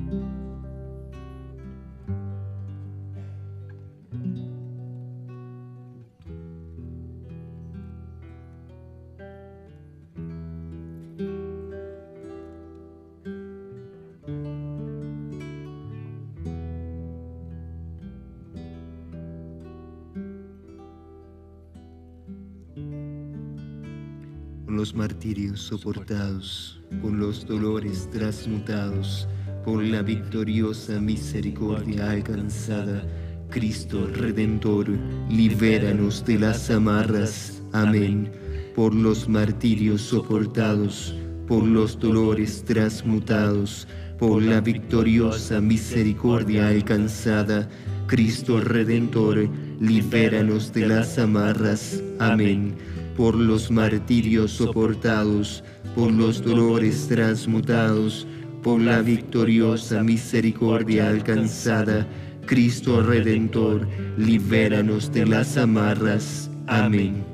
Por los martirios soportados, por los dolores transmutados, por la victoriosa misericordia alcanzada, Cristo Redentor, libéranos de las amarras. Amén. Por los martirios soportados, por los dolores transmutados, por la victoriosa misericordia alcanzada, Cristo Redentor, libéranos de las amarras. Amén. Por los martirios soportados, por los dolores transmutados, por la victoriosa misericordia alcanzada, Cristo Redentor, libéranos de las amarras. Amén.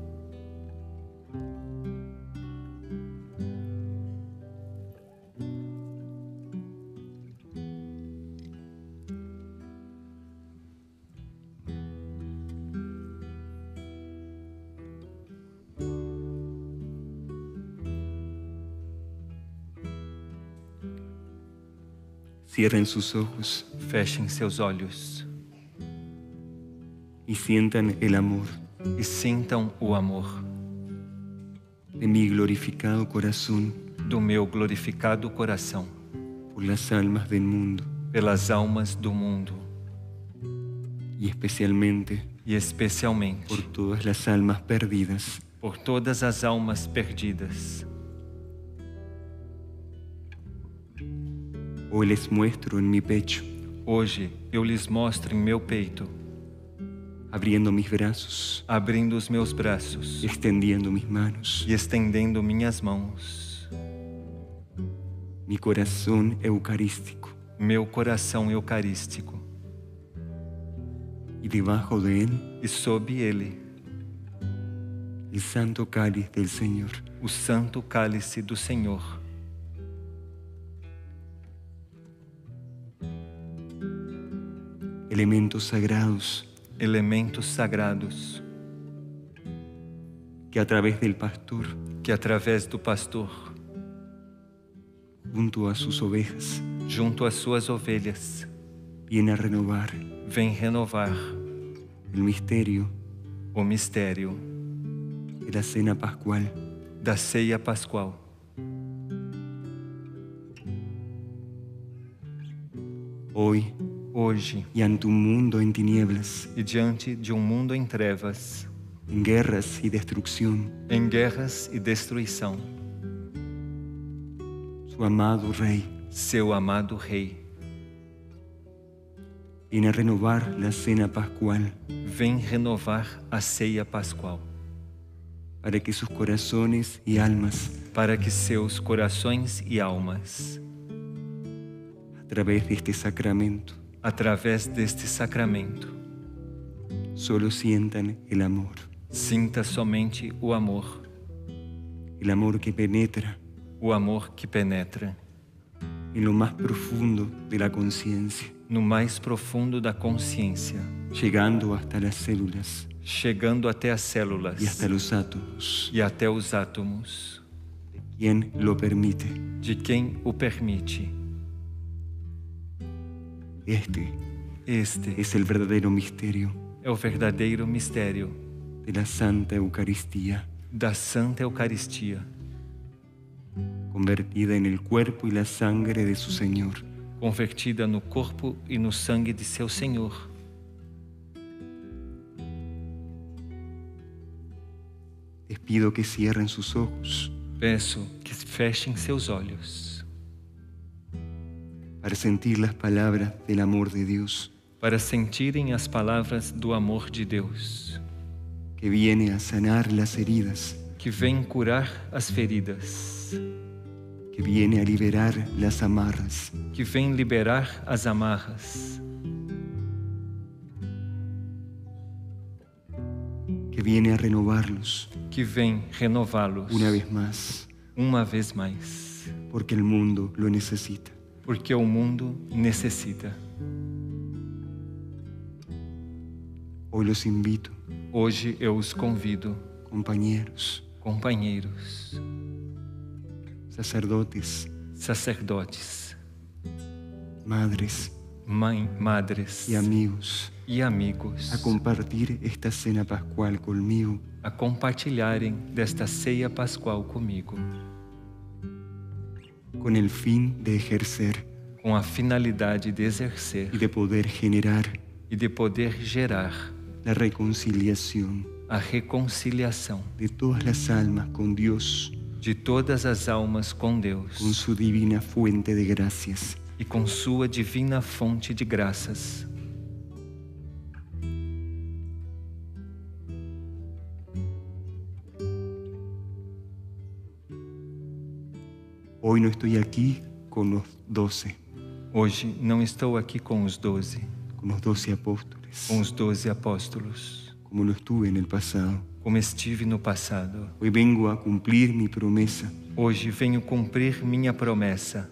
Cierren sus ojos Fechem seus olhos y sientan el amor e sintam o amor de mi glorificado corazón do meu glorificado coração por las almas del mundo pelas almas do mundo y especialmente por todas las almas perdidas. por todas as almas perdidas. Hoy les muestro en mi pecho, Hoje eu lhes mostro em meu peito, abriendo mis brazos, abrindo os meus braços extendiendo mis manos, e estendendo minhas mãos, mi corazón eucarístico, meu coração eucarístico, y debajo de él e sob ele el santo cáliz del Señor. o santo cálice do Senhor. Elementos sagrados Elementos sagrados que a través del pastor, que através do pastor, junto a sus ovejas, junto às suas ovelhas, viene a renovar vem renovar el misterio o mistério de la cena pascual. da ceia pascual. Hoy, Hoje, y ante un mundo en tinieblas, e diante de um mundo em trevas, en guerras y destrucción, em guerras e destruição, su amado Rey seu amado Rei viene a renovar la cena pascual vem renovar a ceia pascual, para que sus corazones y almas, para que seus corações e almas, a través de este sacramento, através deste sacramento, solo sientan el amor sinta somente o amor que penetra o amor que penetra en lo más profundo de la conciencia, no mais profundo da consciência, llegando hasta las células chegando até as células y hasta los átomos. e até os átomos, ¿Quién lo permite? de quem o permite. Este Este es el verdadero misterio é o verdadeiro mistério de la Santa Eucaristía, da Santa Eucaristia, convertida en el cuerpo y la sangre de su Señor. convertida no corpo e no sangue de seu Senhor. Les pido que cierren sus ojos Peço que fechem seus olhos para sentir las palabras del amor de Dios, para sentirem as palavras do amor de Deus, que viene a sanar las heridas, que vem curar as feridas, que viene a liberar las amarras, que vem liberar as amarras, que viene a renovarlos que vem renová-los una vez más, uma vez mais, porque el mundo lo necesita. porque o mundo necessita. Hoy los invito, Hoje eu os convido, compañeros, companheiros, sacerdotes, sacerdotes, madres madres y amigos, e amigos, a compartir esta cena pascual conmigo, a compartilharem desta ceia pascual comigo, con el fin de ejercer com a finalidade de exercer y de poder generar e de poder gerar la reconciliación a reconciliação de todas las almas con Dios, de todas as almas com con Deus su divina fuente de gracias. e com sua divina fonte de graças. Hoy no estoy aquí con los 12, Hoje não estou aqui com os 12 apóstoles, com os 12 apóstolos, como lo estuve en el pasado. como estive no passado. Hoy vengo a cumplir mi promesa Hoje venho cumprir minha promessa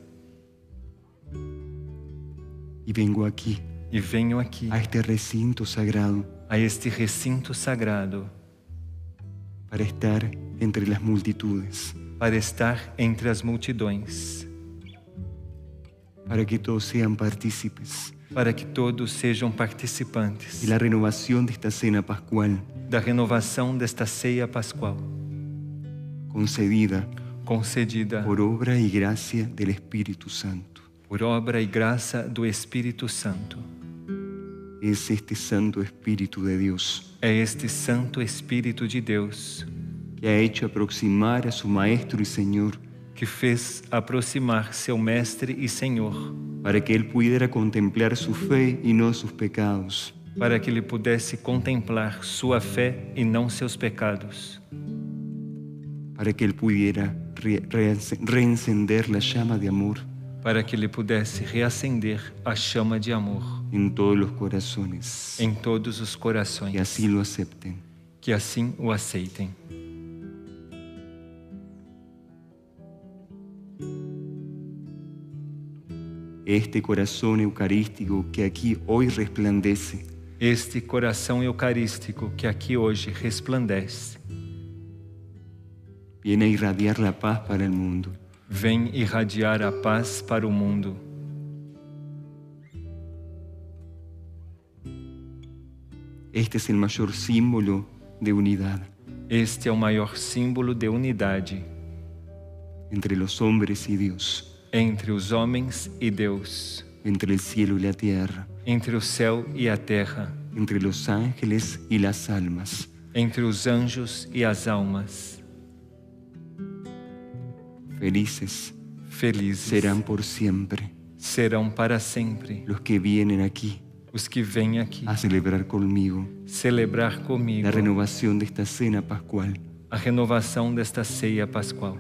y vengo aquí, e venho aqui a este recinto sagrado, a este recinto sagrado para estar entre las multitudes, para estar entre as multidões, para que todos sean partícipes para que todos sejam participantes de la renovación de esta cena pascual da renovação desta ceia pascual, concedida concedida por obra y gracia del Espíritu Santo. por obra e graça do Espírito Santo. Es este Santo Espíritu de Dios É este Santo Espírito de Deus que ha hecho aproximar a su Maestro y Señor que fez aproximar seu Mestre e Senhor, para que Él pudiera contemplar su fe y no sus pecados, para que ele pudesse contemplar sua fé e não seus pecados, para que Él pudiera reencender la llama de amor para que ele pudesse reacender a chama de amor en todos los corazones, em todos os que corações, así lo acepten. que assim o aceitem. Este corazón eucarístico que aquí hoy resplandece, Este coração eucarístico que aqui hoje resplandece, viene a irradiar la paz para el mundo. vem irradiar a paz para o mundo. Este es el mayor símbolo de unidad Este é o maior símbolo de unidade entre los hombres y Dios, entre os homens e Deus, entre el cielo y la tierra, entre o céu e a terra, entre los ángeles y las almas. entre os anjos e as almas. Felices Felizes serán por siempre serão para sempre los que vienen aquí os que vêm aqui a celebrar conmigo celebrar comigo la renovación de esta cena pascual. a renovação desta ceia pascual.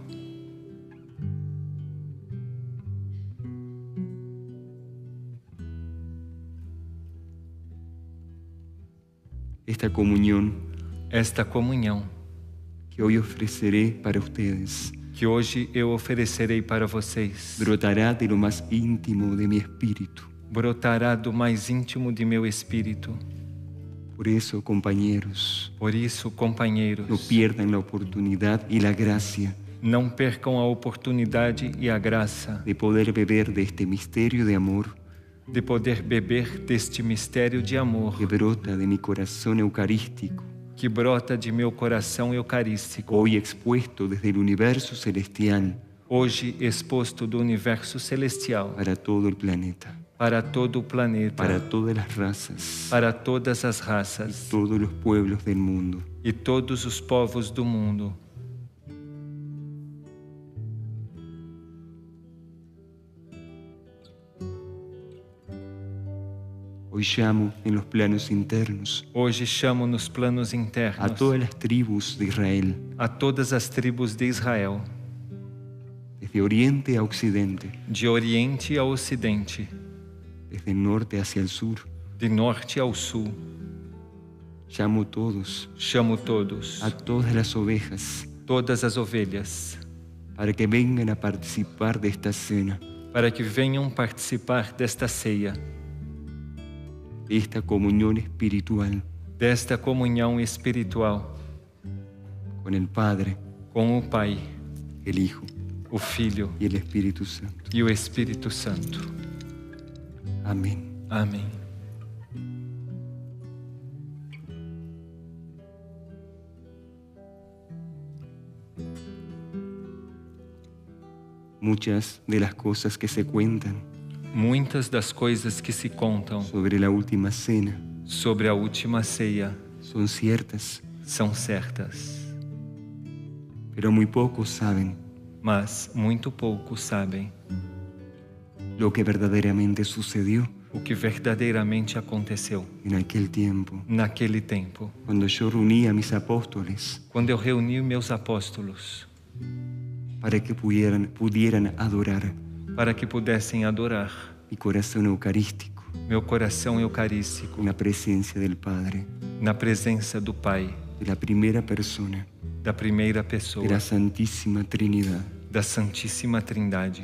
Esta comunión Esta comunhão que hoy ofreceré para ustedes que hoje eu oferecerei para vocês brotará de lo más íntimo de mi espíritu. brotará do mais íntimo de meu espírito. Por eso, compañeros, Por isso, companheiros, no pierdan la oportunidad y la gracia não percam a oportunidade e a graça de poder beber de este misterio de amor de poder beber deste mistério de amor que brota de mi corazón eucarístico, que brota de meu coração eucarístico, hoy expuesto desde el universo celestial hoje exposto do universo celestial para todo el planeta, para todo o planeta, para todas las razas, para todas as raças todos los pueblos del mundo. e todos os povos do mundo. Hoy llamo en los planos internos Hoje chamo nos planos a internos todas las tribus de Israel, a todas as tribos de Israel, desde oriente a occidente, de oriente a ocidente, desde el norte hacia el sur. de norte ao sul. Llamo todos, Chamo todos, a todas las ovejas, todas as ovelhas, para que vengan a participar de esta cena, para que venham participar desta ceia, esta comunión espiritual desta comunhão espiritual con el Padre, com o Pai, el Hijo o Filho y el Espíritu Santo. e o Espírito Santo. Amén. Amém. Muchas de las cosas que se cuentan Muitas das coisas que se contam sobre la última cena sobre a última ceia son ciertas, são certas, pero muy pocos saben mas muito poucos sabem lo que verdaderamente sucedió o que verdadeiramente aconteceu en aquel tiempo, naquele tempo, cuando yo reuní a mis apóstoles quando eu reuni meus apóstolos para que pudieran adorar para que pudessem adorar mi corazón eucarístico meu coração eucarístico en la presencia del Padre, na presença do Pai, de la primera persona da primeira de pessoa la Santísima Trinidad. da Santíssima Trindade.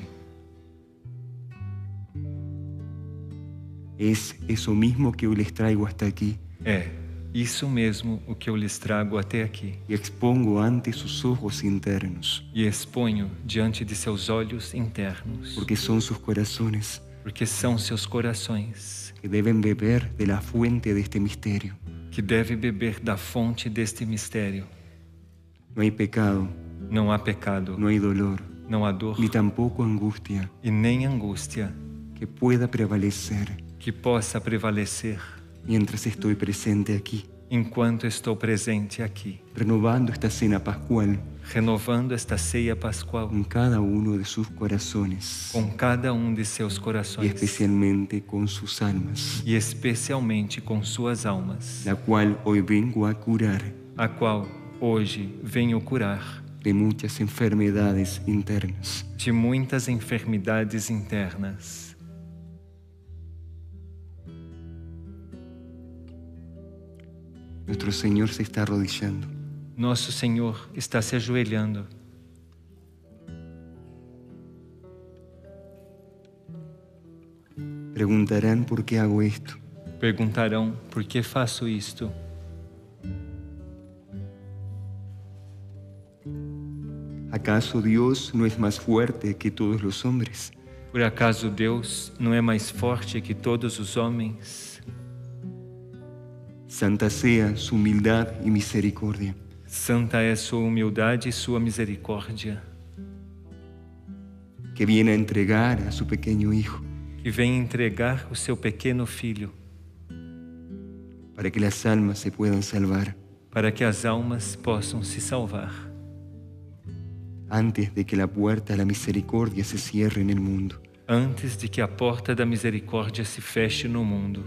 Es eso mismo que hoy les traigo hasta aquí É isso mesmo o que eu lhes trago até aqui y expongo ante sus ojos internos, e exponho diante de seus olhos internos, porque son sus corazones porque são seus corações que deben beber de la fuente de este misterio. que devem beber da fonte deste mistério. No hay pecado, Não há pecado, no hay dolor, não há dor ni tampoco angustia e nem angústia que pueda prevalecer que possa prevalecer mientras estoy presente aquí, enquanto estou presente aqui, renovando esta cena pascual renovando esta ceia pascual con cada uno de sus corazones com cada de seus y corações especialmente con sus almas, e especialmente com suas almas, la cual hoy vengo a curar a qual hoje venho curar de muchas enfermedades internas. de muitas enfermidades internas. Nuestro Señor se está arrodillando. Nosso Senhor está se ajoelhando. Preguntarán por qué hago esto. Perguntarão por que faço isto. ¿Acaso Dios no es más fuerte que todos los hombres? Por acaso Deus não é mais forte que todos os homens? Santa sea su humildad y misericordia. Santa é sua humildade e sua misericórdia, que viene a entregar a su pequeño hijo que vem entregar o seu pequeno filho, para que las almas se puedan salvar para que as almas possam se salvar, antes de que la puerta a la misericordia se cierre en el mundo. antes de que a porta da misericórdia se feche no mundo.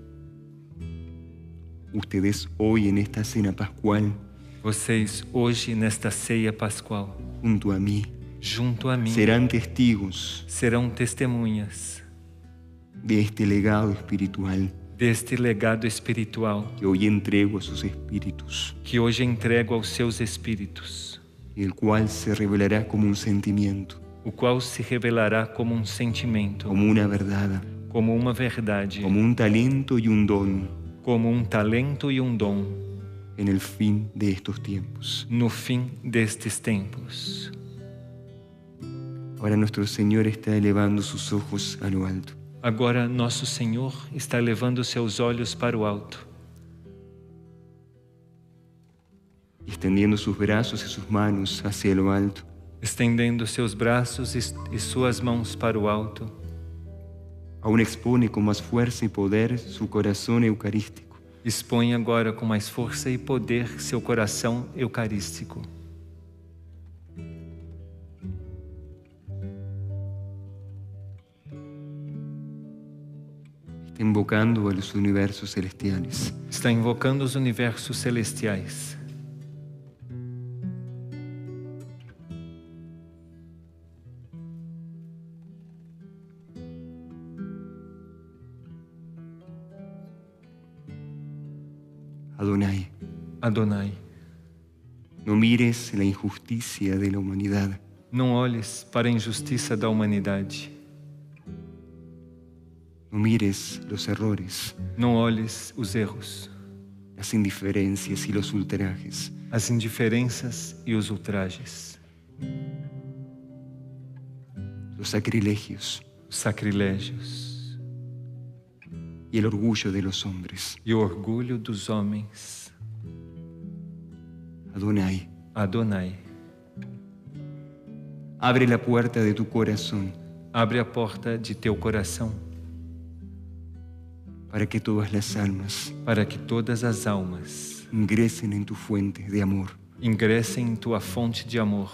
Ustedes hoy en esta cena pascual, Vocês hoje nesta ceia pascual, junto a mí, junto a mim, serán testigos serão testemunhas de este legado espiritual deste legado espiritual que hoy entrego a sus espíritus, que hoje entrego aos seus espíritos, el cual se revelará como un sentimiento, o qual se revelará como um sentimento, como una verdad, como uma verdade, como un talento y un don como um talento e um dom en el fin de estos tiempos. no fim destes tempos. Ahora nuestro Señor está elevando sus ojos a lo alto. Agora nosso Senhor está levando seus olhos para o alto, extendiendo sus brazos y sus manos hacia lo alto, estendendo seus braços e suas mãos para o alto. aún expone con más fuerza y poder su corazón eucarístico, Expõe agora com mais força e poder seu coração eucarístico. está invocando a los universos celestiales. Está invocando os universos celestiais. Adonai, Adonai, no mires la injusticia de la humanidad, não olhes para a injustiça da humanidade. No mires los errores, Não olhes os erros, las indiferencias y los ultrajes. as indiferenças e os ultrajes, Los sacrilegios os sacrilégios y el orgullo de los hombres. e o orgulho dos homens. Adonai, Adonai, abre la puerta de tu corazón abre a porta de teu coração para que todas las almas para que todas as almas ingresen en tu fuente de amor. ingressem em tua fonte de amor.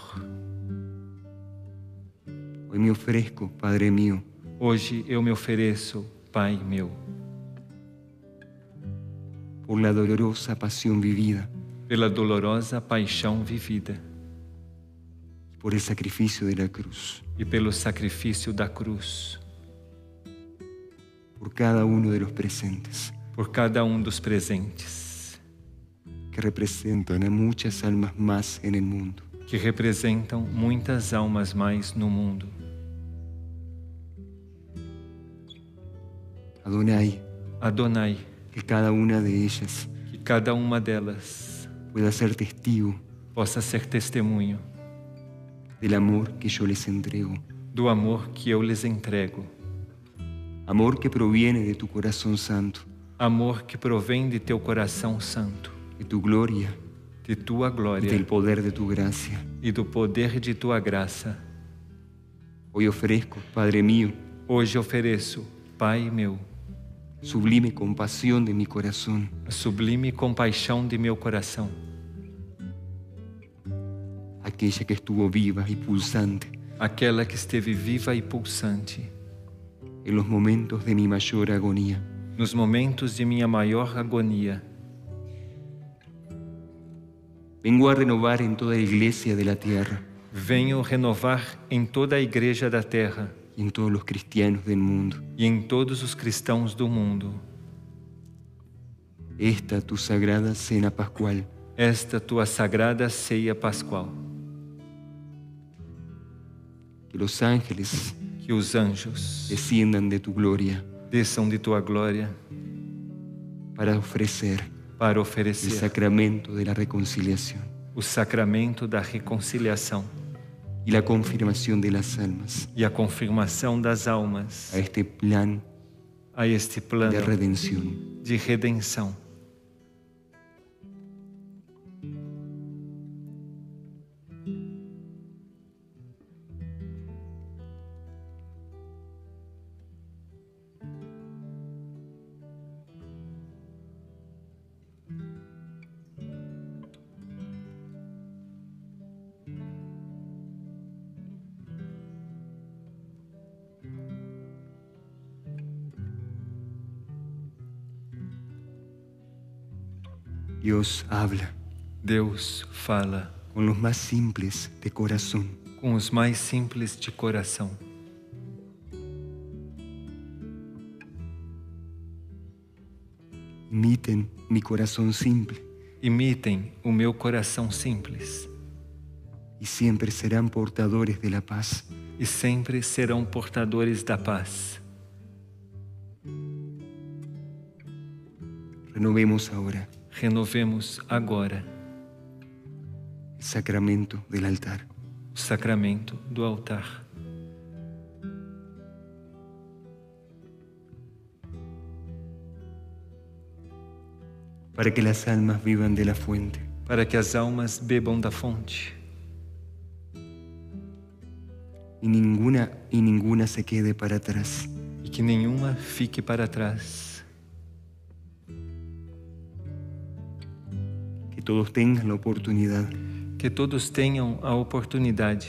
Hoy me ofrezco, Padre mío, Hoje eu me ofereço, Pai meu, por la dolorosa pasión vivida, pela dolorosa paixão vivida por el sacrificio de la cruz, e pelo sacrifício da cruz, por cada uno de los presentes, por cada dos presentes, que representan a muchas almas más en el mundo. que representam muitas almas mais no mundo. Adonai, Adonai, que cada una de ellas que cada uma delas pueda ser testigo possa ser testemunho del amor que yo les entrego, do amor que eu lhes entrego, amor que proviene de tu corazón santo, amor que provém de teu coração santo, de tu gloria de tua y glória del poder de tu gracia. e do poder de tua graça. Hoy ofrezco, Padre mío, Hoje ofereço, Pai meu, sublime compasión de mi corazón, a sublime compaixão de meu coração, aquella que estuvo viva y pulsante aquela que esteve viva e pulsante en los momentos de mi mayor agonía. nos momentos de minha maior agonia. Vengo a renovar en toda iglesia de la tierra Venho renovar em toda a igreja da terra y en todos los cristianos del mundo e em todos os cristãos do mundo esta tu sagrada cena pascual, esta tua sagrada ceia pascual. que los ángeles Que os anjos desciendan de tu gloria desçam de tua glória para ofrecer para el oferecer sacramento de la reconciliación o sacramento da reconciliação y la confirmación de las almas e a confirmação das almas a este plan a este de plano redención. de redenção. Dios habla Deus fala con los más simples de corazón. com os mais simples de coração. Imiten mi corazón simple Imitem o meu coração simples y siempre serán portadores de la paz. e sempre serão portadores da paz. Renovemos ahora Renovemos agora el sacramento del altar. o sacramento do altar. Para que las almas vivan de la fuente. Para que as almas bebam da fonte Y ninguna se quede para atrás. e que nenhuma fique para trás. Que todos tengan la oportunidad Que todos tenham a oportunidade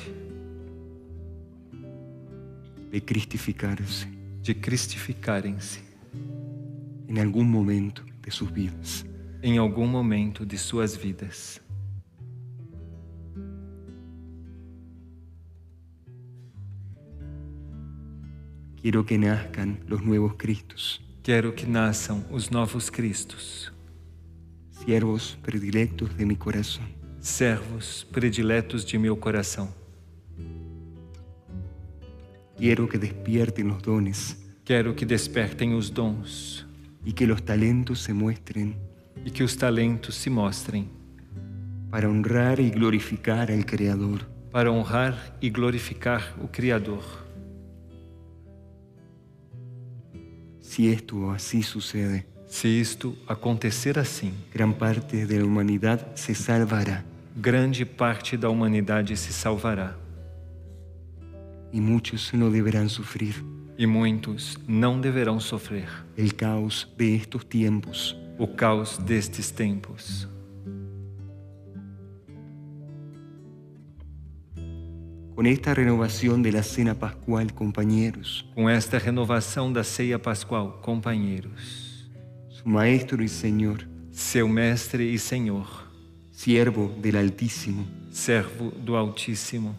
de cristificarse de cristificarem-se en algún momento de sus vidas. em algum momento de suas vidas. Quiero que nazcan los nuevos Cristos, Quero que nasçam os novos Cristos, siervos predilectos de mi corazón. servos prediletos de meu coração. Quiero que despierten los dones Quero que despertem os dons y que los talentos se muestren e que os talentos se mostrem para honrar y glorificar al Creador. para honrar e glorificar o Criador. Si esto así sucede, Se isto acontecer assim, gran parte de la humanidad se salvará grande parte da humanidade se salvará y muchos no deberán sufrir e muitos não deverão sofrer el caos de estos tiempos. o caos destes tempos. Con esta renovación de la cena pascual, compañeros, Com esta renovação da ceia pascual, companheiros, su Maestro y Señor, seu Mestre e Senhor, siervo del Altísimo, servo do Altíssimo,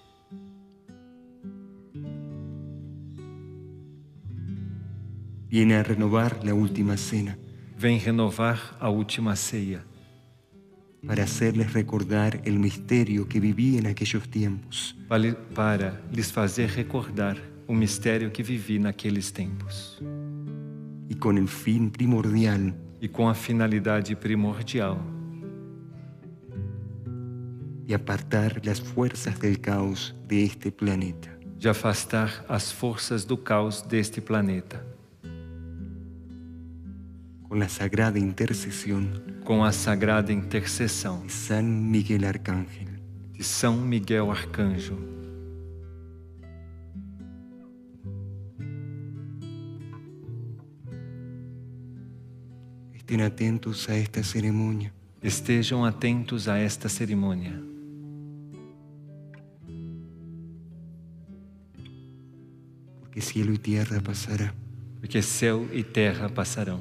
viene a renovar la última cena vem renovar a última ceia para hacerles recordar el misterio que viví en aquellos tiempos, para lhes fazer recordar o mistério que vivi naqueles tempos y con el fin primordial e com a finalidade primordial de apartar las fuerzas del caos de este planeta. de afastar as forças do caos deste planeta, Con la sagrada intercesión com a sagrada intercessão de San Miguel Arcángel. de São Miguel Arcanjo. Estén atentos a esta ceremonia, Estejam atentos a esta cerimônia, porque cielo y tierra pasará, porque céu e terra passarão.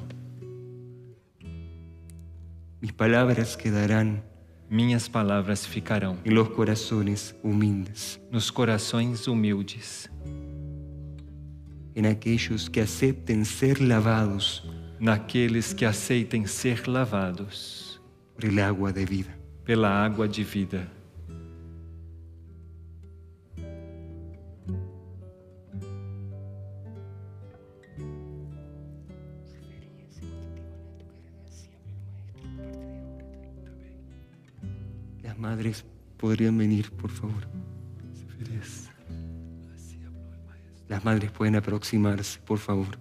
mis palabras quedarán Minhas palavras ficarão en los corazones humildes, nos corações humildes, en aquellos que acepten ser lavados naqueles que aceitem ser lavados por el agua de vida. pela água de vida. Las madres podrían venir, por favor. Las madres pueden aproximarse, por favor.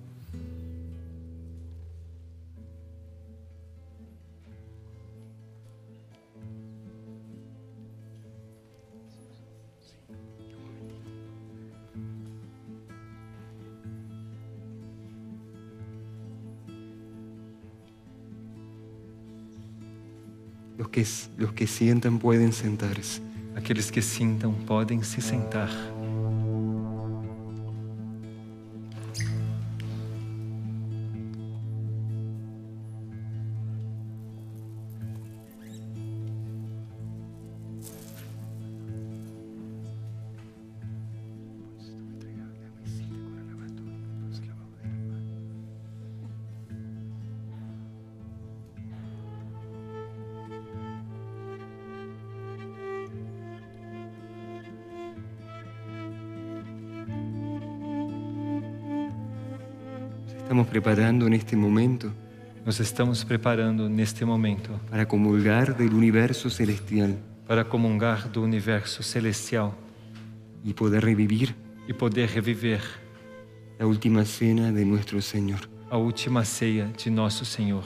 Los que sientan pueden sentarse. Aqueles que sintam podem se sentar. Estamos preparando en este momento Nos estamos preparando neste momento para comulgar del universo celestial para comungar do universo celestial y poder revivir e poder reviver la última cena de nuestro Señor. a última ceia de nosso Senhor.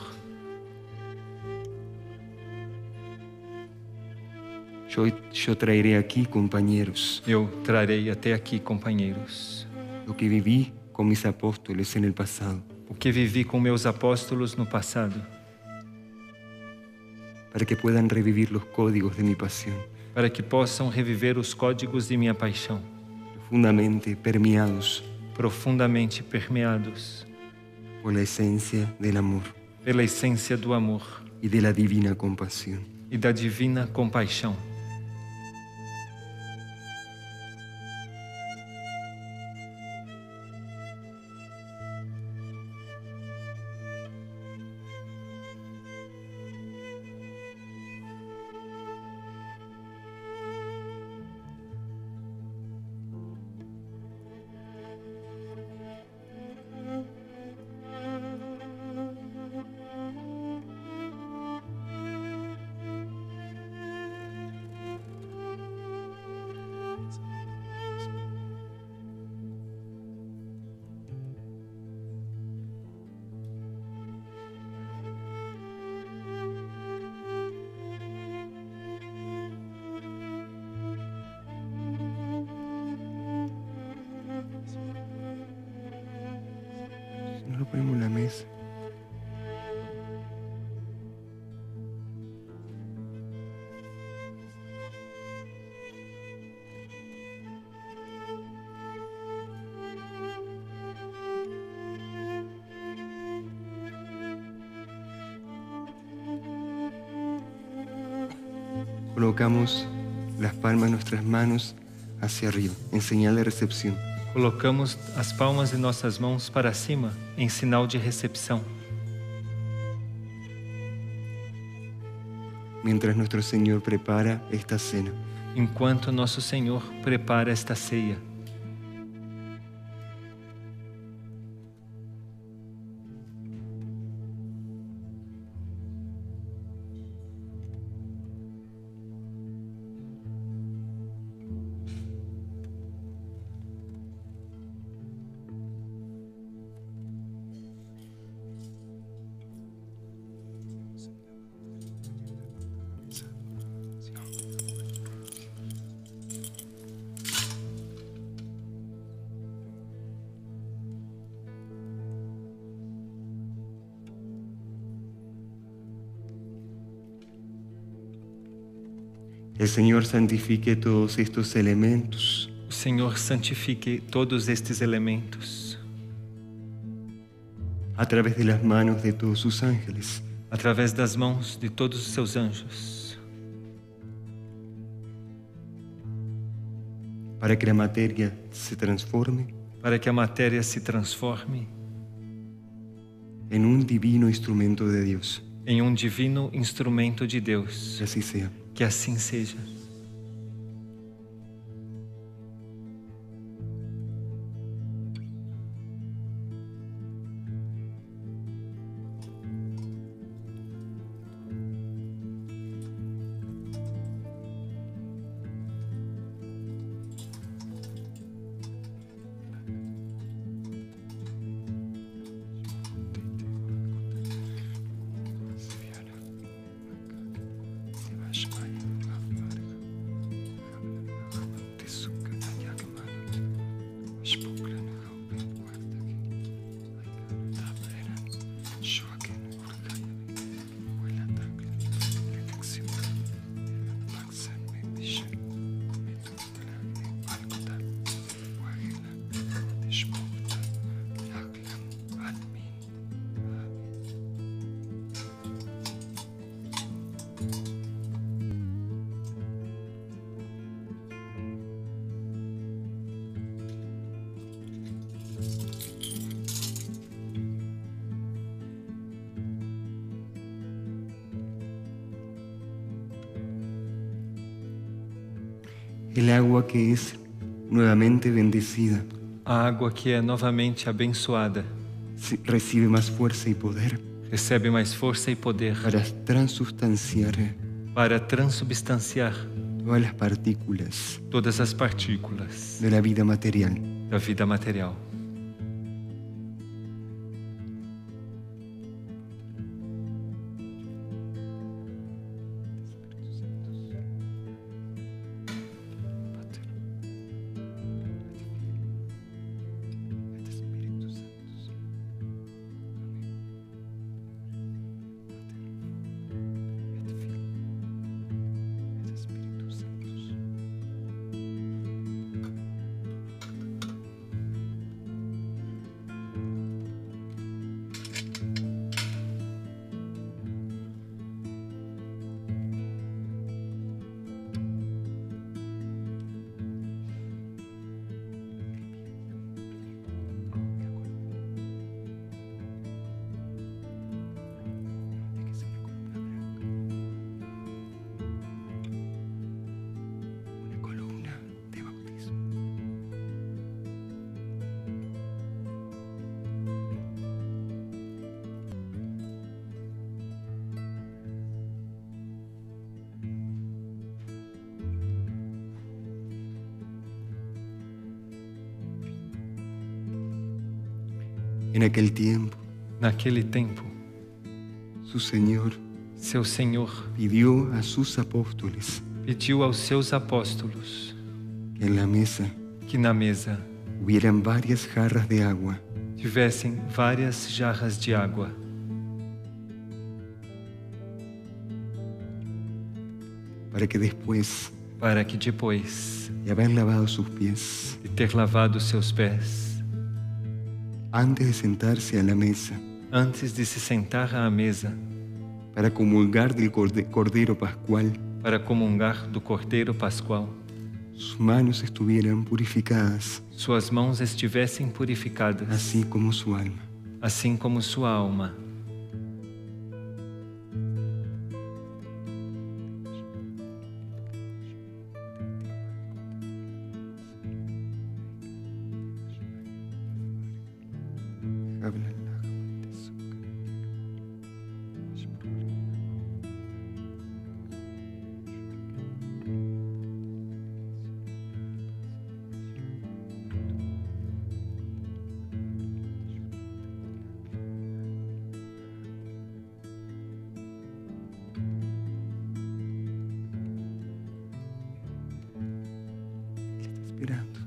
Yo traeré aquí, compañeros, Eu trarei até aqui, companheiros, lo que viví con mis apóstoles en el pasado, o que vivi com meus apóstolos no passado, para que puedan revivir los códigos de mi pasión, para que possam reviver os códigos de minha paixão, profundamente permeados profundamente permeados por la esencia del amor pela essência do amor y de la divina compasión. e da divina compaixão. No lo ponemos en la mesa. Colocamos las palmas de nuestras manos hacia arriba, en señal de recepción. Colocamos as palmas de nossas mãos para cima, em sinal de recepção. Mientras nuestro Señor prepara esta cena. Enquanto nosso Senhor prepara esta ceia. El Señor santifique todos estos elementos. O Senhor santifique todos estes elementos A través de las manos de todos sus ángeles. através das mãos de todos os seus anjos, Para que la materia se transforme para que a matéria se transforme en un divino instrumento de Dios. em um divino instrumento de Que Deus. así sea. Que assim seja. El agua que es nuevamente bendecida A água que é novamente abençoada recibe más fuerza y poder recebe mais força e poder para transubstanciar para transubstanciar todas las partículas todas as partículas de la vida material. da vida material. Una columna de bautismo. En aquel tiempo, Naquele tempo, su Señor seu Senhor pidió a sus apóstoles pediu aos seus apóstolos que en la mesa que na mesa hubieran varias jarras de agua tivessem várias jarras de água, para que depois de haber lavado sus pies, ter lavado seus pés, antes de sentarse a la mesa, antes de se sentar à mesa, para comulgar del Cordero Pascual, para comungar do Cordeiro Pascual, sus manos estuvieran purificadas, suas mãos estivessem purificadas, así como su alma. assim como sua alma. Esperando.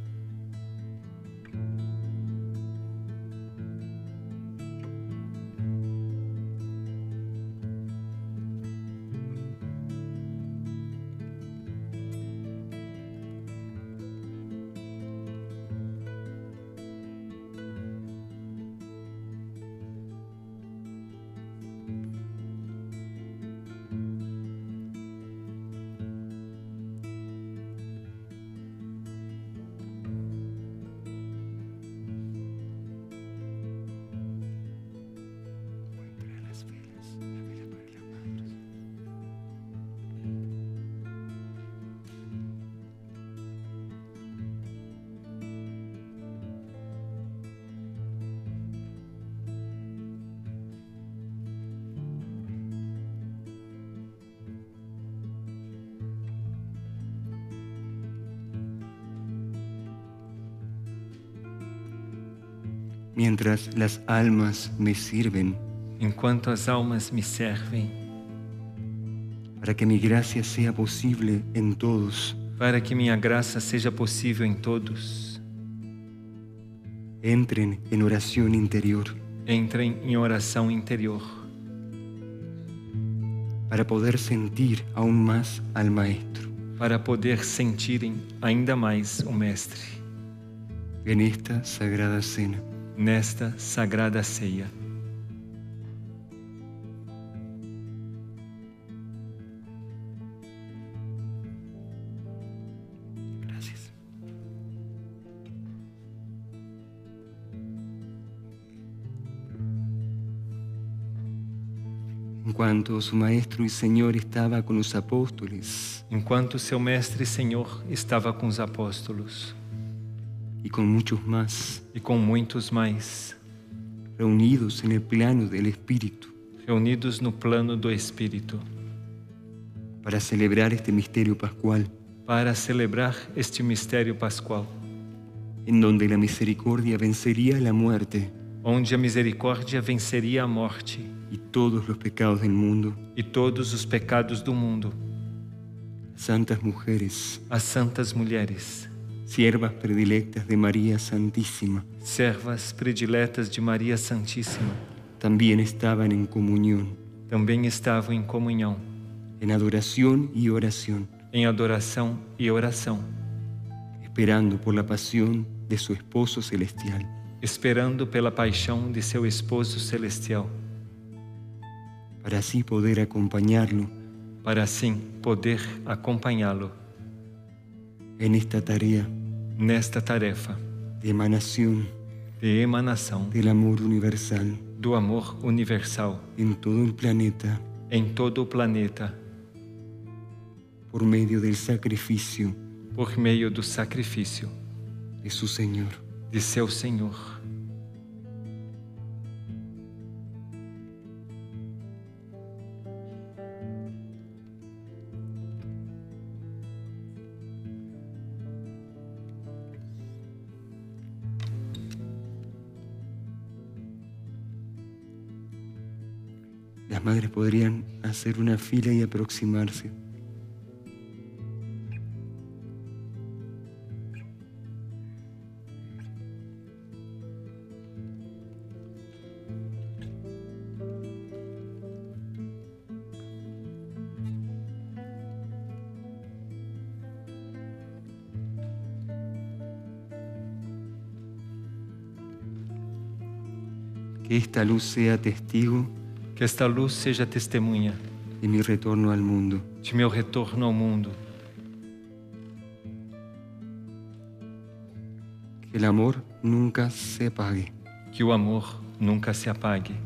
Mientras las almas me sirven, Enquanto as almas me servem, para que mi gracia sea posible en todos, para que minha graça seja possível em todos, entren en oración interior, entrem em oração interior, para poder sentir aún más al Maestro para poder sentirem ainda mais o Mestre en esta sagrada cena. nesta sagrada ceia. Gracias. En cuanto su Maestro y Señor estaba con los apóstoles Enquanto seu Mestre e Senhor estava com os apóstolos y con muchos más, e com muitos mais, reunidos en el plano del Espíritu, reunidos no plano do Espírito, para celebrar este misterio pascual, para celebrar este mistério pascual, en donde la misericordia vencería la muerte onde a misericórdia venceria a morte y todos los pecados del mundo. e todos os pecados do mundo. Santas mujeres, As santas mulheres, siervas predilectas de María Santísima, servas prediletas de Maria Santíssima, también estaban en comunión, também estavam em comunhão, en adoración y oración, em adoração e oração, esperando por la pasión de su esposo celestial. esperando pela paixão de seu esposo celestial, para así poder acompañarlo para assim poder acompanhá-lo en esta tarea nesta tarefa de emanación de emanação del amor universal do amor universal en todo el planeta em todo o planeta, por medio del sacrificio por meio do sacrifício de su Señor. de seu Senhor. Las madres podrían hacer una fila y aproximarse. Que esta luz sea testigo Que esta luz seja testemunha de mi retorno al mundo. de meu retorno ao mundo. Que el amor nunca se apague. Que o amor nunca se apague.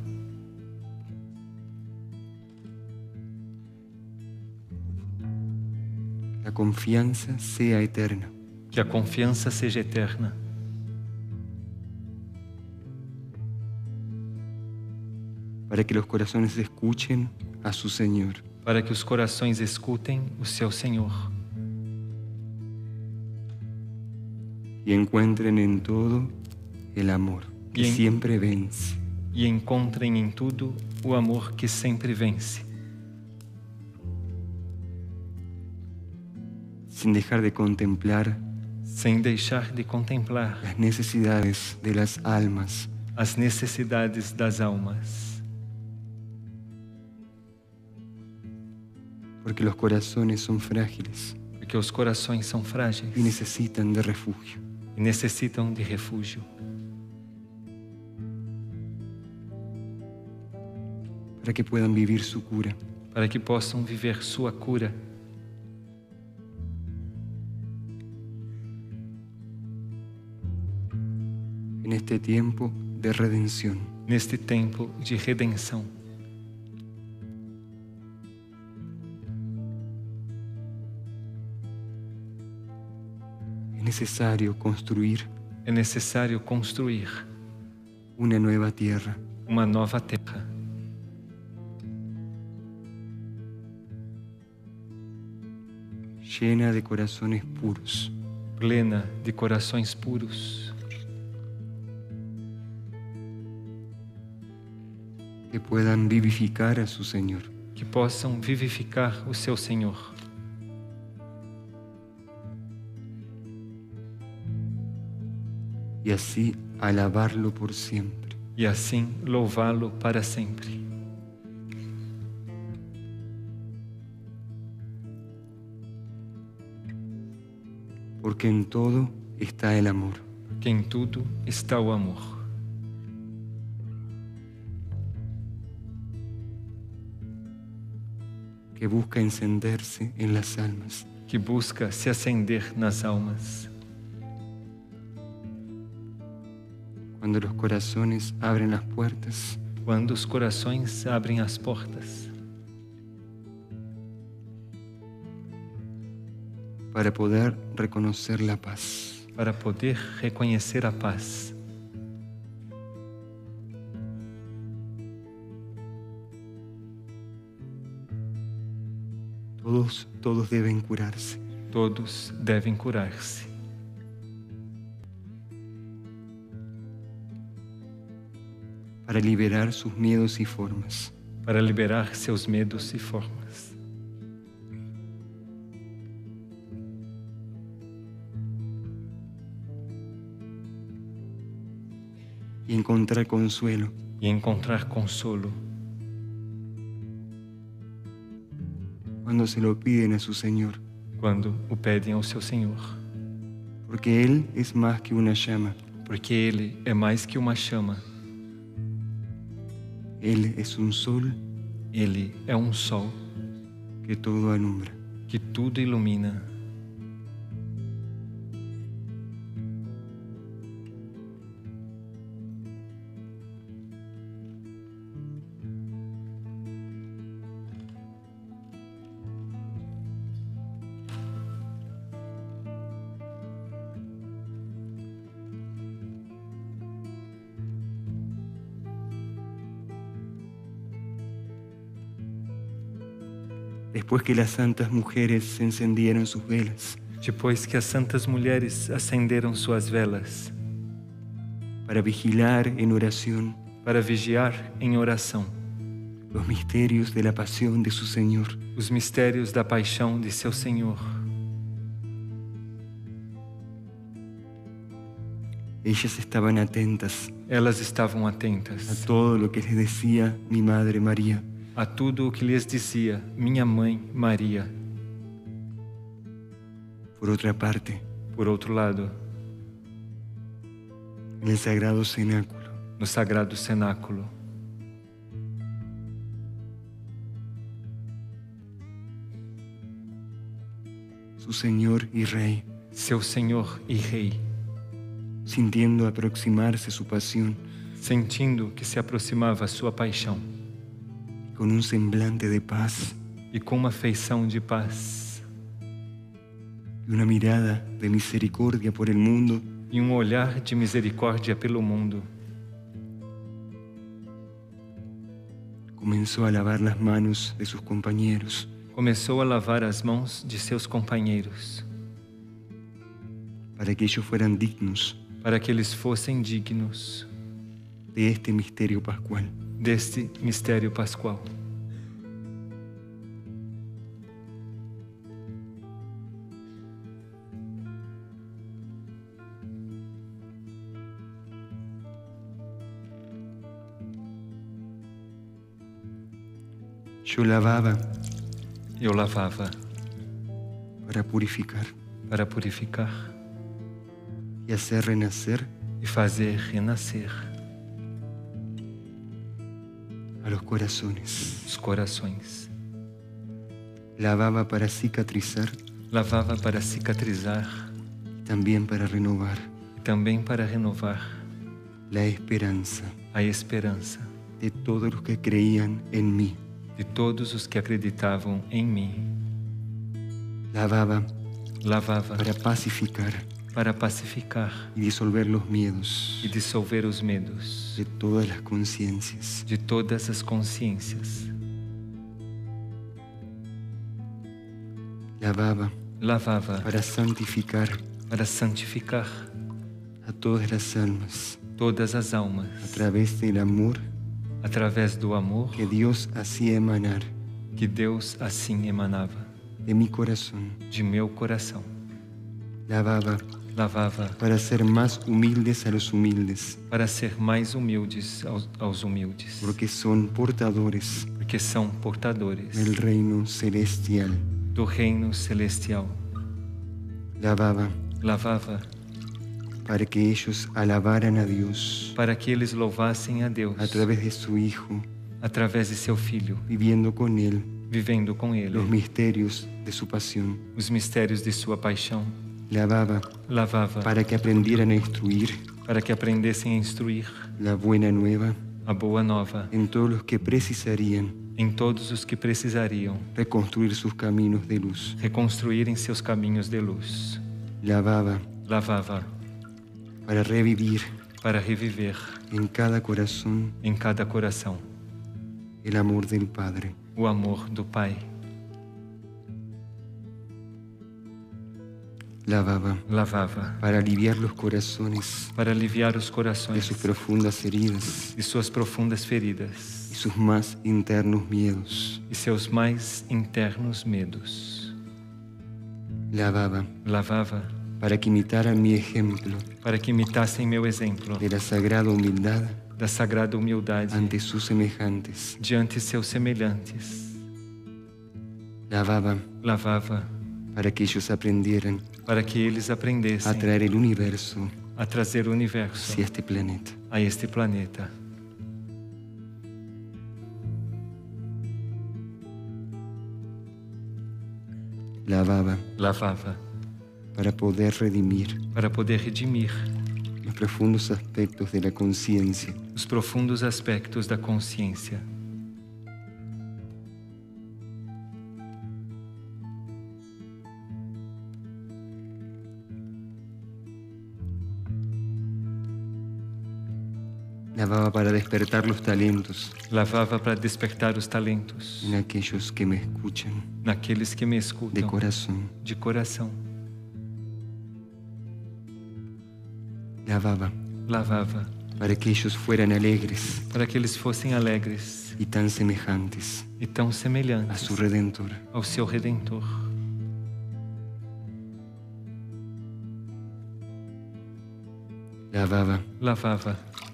La confianza sea eterna. Que a confiança seja eterna. Para que los corazones escuchen a su Señor. Para que os corações escutem o seu Senhor. Y encuentren en todo el amor que Bien. siempre vence. E encontrem em tudo o amor que sempre vence. Sin dejar de contemplar Sem deixar de contemplar las necesidades de las almas. as necessidades das almas. Porque los corazones son frágiles Porque os corações são frágeis y necesitan de refugio. e necessitam de refúgio. Para que puedan vivir su cura. Para que possam viver sua cura. En este tiempo de redención. Neste tempo de redenção. Es necesario construir É necessário construir una nueva tierra. uma nova terra. Llena de corazones puros. Plena de corações puros. Que puedan vivificar a su Señor. Que possam vivificar o seu Senhor. Y así alabarlo por siempre. E assim louvá-lo para sempre. Porque en todo está el amor. Que em tudo está o amor. Que busca encenderse en las almas. Que busca se acender nas almas. Cuando los corazones abren las puertas Quando os corações abrem as portas. para poder reconocer la paz. Para poder reconhecer a paz. Todos deben curarse. Todos devem curar-se. Para liberar sus miedos y formas. Para liberar seus medos e formas. Y encontrar consuelo E encontrar consolo cuando se lo piden a su Señor. quando o pedem ao seu Senhor. Porque Él es más que una llama. Porque Ele é mais que uma chama. Él es un sol Ele é um sol que todo alumbra. que tudo ilumina. Después que las santas mujeres encendieron sus velas Depois que as santas mulheres acenderam suas velas para vigilar en oración para vigiar em oração los misterios de la pasión de su Señor, os mistérios da paixão de seu Senhor, ellas estaban atentas elas estavam a atentas todo lo que les decía mi Madre María. a tudo o que lhes dizia minha mãe Maria. Por otra parte, Por outro lado, en el sagrado cenáculo, no sagrado cenáculo, su Señor y Rey, seu Senhor e Rei, sintiendo aproximarse su pasión, sentindo que se aproximava a sua paixão con un semblante de paz e com uma feição de paz y una mirada de misericordia por el mundo, e um olhar de misericórdia pelo mundo, comenzó a lavar las manos de sus compañeros, começou a lavar as mãos de seus companheiros, para que ellos fueran dignos para que eles fossem dignos de este misterio pascual. deste mistério pascual. Yo lavaba Eu lavava para purificar y hacer renacer e fazer renascer a los corazones. os corações. Lavaba para cicatrizar Lavava para cicatrizar y también para renovar e também para renovar la esperanza a esperança de todos los que creían en mí. de todos os que acreditavam em mim. Lavaba Lavava para pacificar y disolver los miedos e dissolver os medos de todas las conciencias. de todas as consciências. Lavaba Lavava para santificar para santificar a todas las almas todas as a almas través del amor através do amor que Dios hacía emanar que Deus assim emanava de mi corazón. de meu coração. Lavaba Lavava para ser más humildes a los humildes, para ser mais humildes aos humildes, porque son portadores porque são portadores del reino celestial. do reino celestial. Lavaba Lavava para que ellos alabaran a Dios para que eles louvassem a Deus a través de su Hijo, através de seu Filho, viviendo con Él vivendo com Ele los misterios de su pasión. os mistérios de sua paixão. Lavaba Lavava para que aprendieran a instruir para que aprendessem a instruir la buena nueva a boa nova en todos los que precisarían em todos os que precisariam reconstruir sus caminos de luz. reconstruírem seus caminhos de luz. Lavaba Lavava para revivir para reviver en cada corazón em cada coração el amor del Padre. o amor do Pai. Lavaba Lavava para aliviar los corazones para aliviar os de corações sus profundas heridas de suas profundas feridas y sus más internos miedos. e seus mais internos medos. Lavaba Lavava para que imitaran mi ejemplo para que imitassem meu exemplo de la sagrada humildad da sagrada humildade ante sus semejantes. diante seus semelhantes. Lavaba Lavava para que ellos aprendieran para que eles a aprendessem traer el universo a trazer o universo hacia este planeta. a este planeta. Lavaba Lavava para poder redimir para poder redimir los profundos aspectos de la conciencia. os profundos aspectos da consciência. Lavaba para despertar los talentos Lavava para despertar os talentos en aquellos que me escuchan naqueles que me de escutam corazón. de coração. Lavaba Lavava para que ellos fueran alegres para que eles fossem alegres y tan semejantes e tão a semelhantes su Redentor. ao seu Redentor. Lavaba Lavava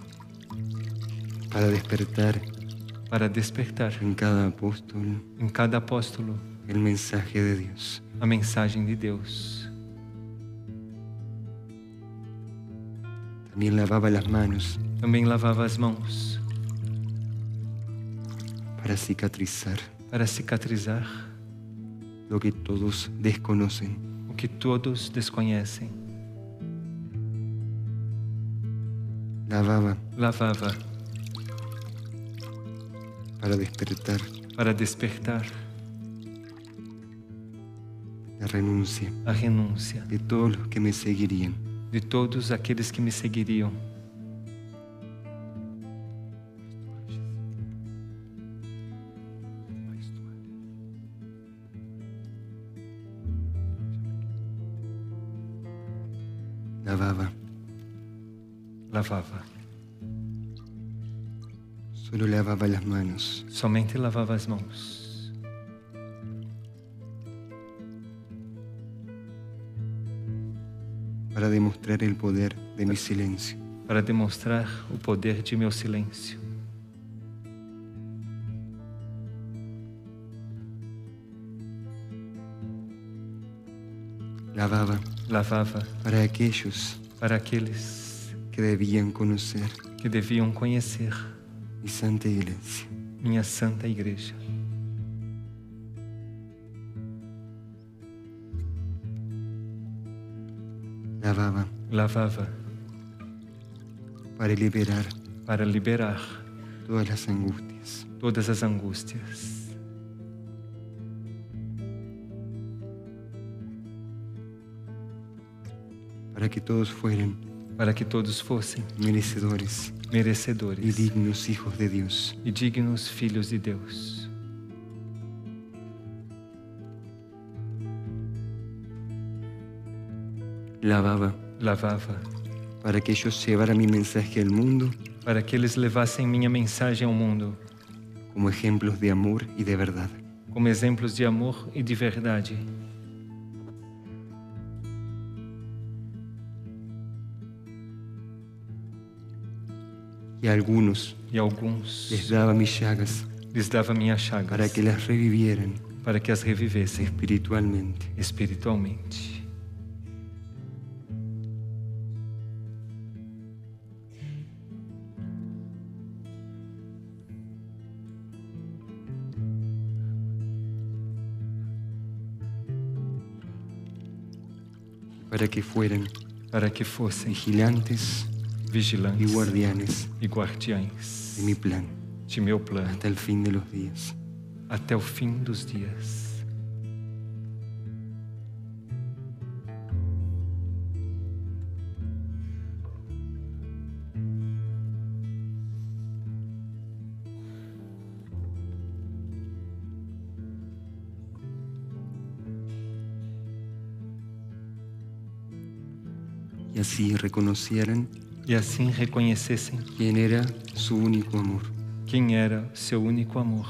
para despertar en cada apóstol em cada apóstolo el mensaje de Dios. a mensagem de Deus. También lavaba las manos Também lavava as mãos para cicatrizar para cicatrizar lo que todos desconocen. o que todos desconhecem. Lavaba Lavava para despertar para despertar la renuncia a renúncia de todos los que me seguirían. de todos aqueles que me seguiriam. Lavaba, Lavava. solo lavaba las manos Somente lavava as mãos para demostrar el poder de mi silencio. para demonstrar o poder de meu silêncio. Lavaba Lavava para aquellos para aqueles que debían conocer que deviam conhecer mi santa iglesia. minha santa igreja. Lavaba Lavava para liberar para liberar todas las angustias. todas as angústias. Para que todos fueran Para que todos fossem merecedores y merecedores dignos hijos de Dios. e dignos filhos de Deus. Lavaba Lavava para que ellos llevaran mi mensaje al mundo para que eles levassem minha mensagem ao mundo como ejemplos de amor y de verdad. como exemplos de amor e de verdade. Y a algunos E alguns les daba mis llagas lhes dava minhas chagas para que las revivieran para que as revivessem espiritualmente. espiritualmente. Para que fueran Para que fossem vigilantes y vigilantes guardianes e guardiães de mi plan de meu plano hasta el fin de los días. até o fim dos dias. Y así reconocieran E assim reconhecessem quién era su único amor. quem era seu único amor.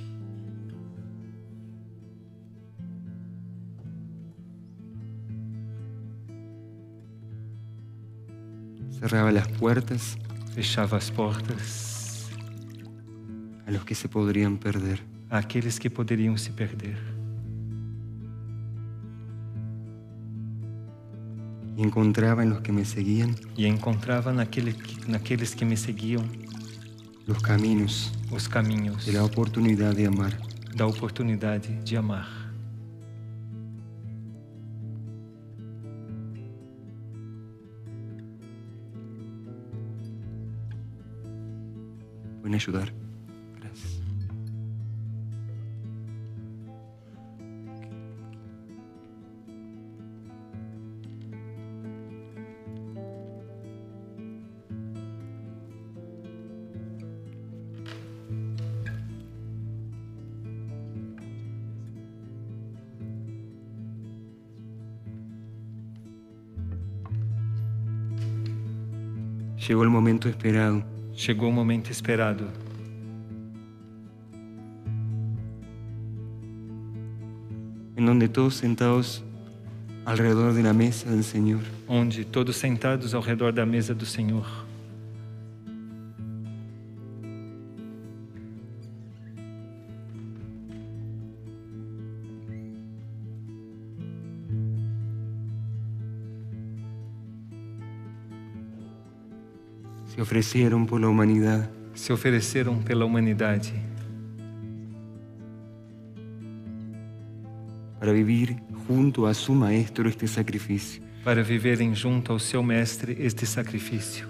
Cerraba las puertas Fechava as portas a los que se podrían perder. àqueles que poderiam se perder. Y encontraba en los que me seguían E encontrava naqueles que me seguiam los caminos os caminhos de la oportunidad de amar. da oportunidade de amar. Pueden ayudar. Gracias. Llegó el momento esperado. Chegou o momento esperado, En donde todos sentados alrededor de la mesa del Señor onde todos sentados ao redor da mesa do Senhor se ofrecieron por la humanidad se ofereceram pela humanidade para vivir junto a su Maestro este sacrificio. para viverem junto ao seu Mestre este sacrifício.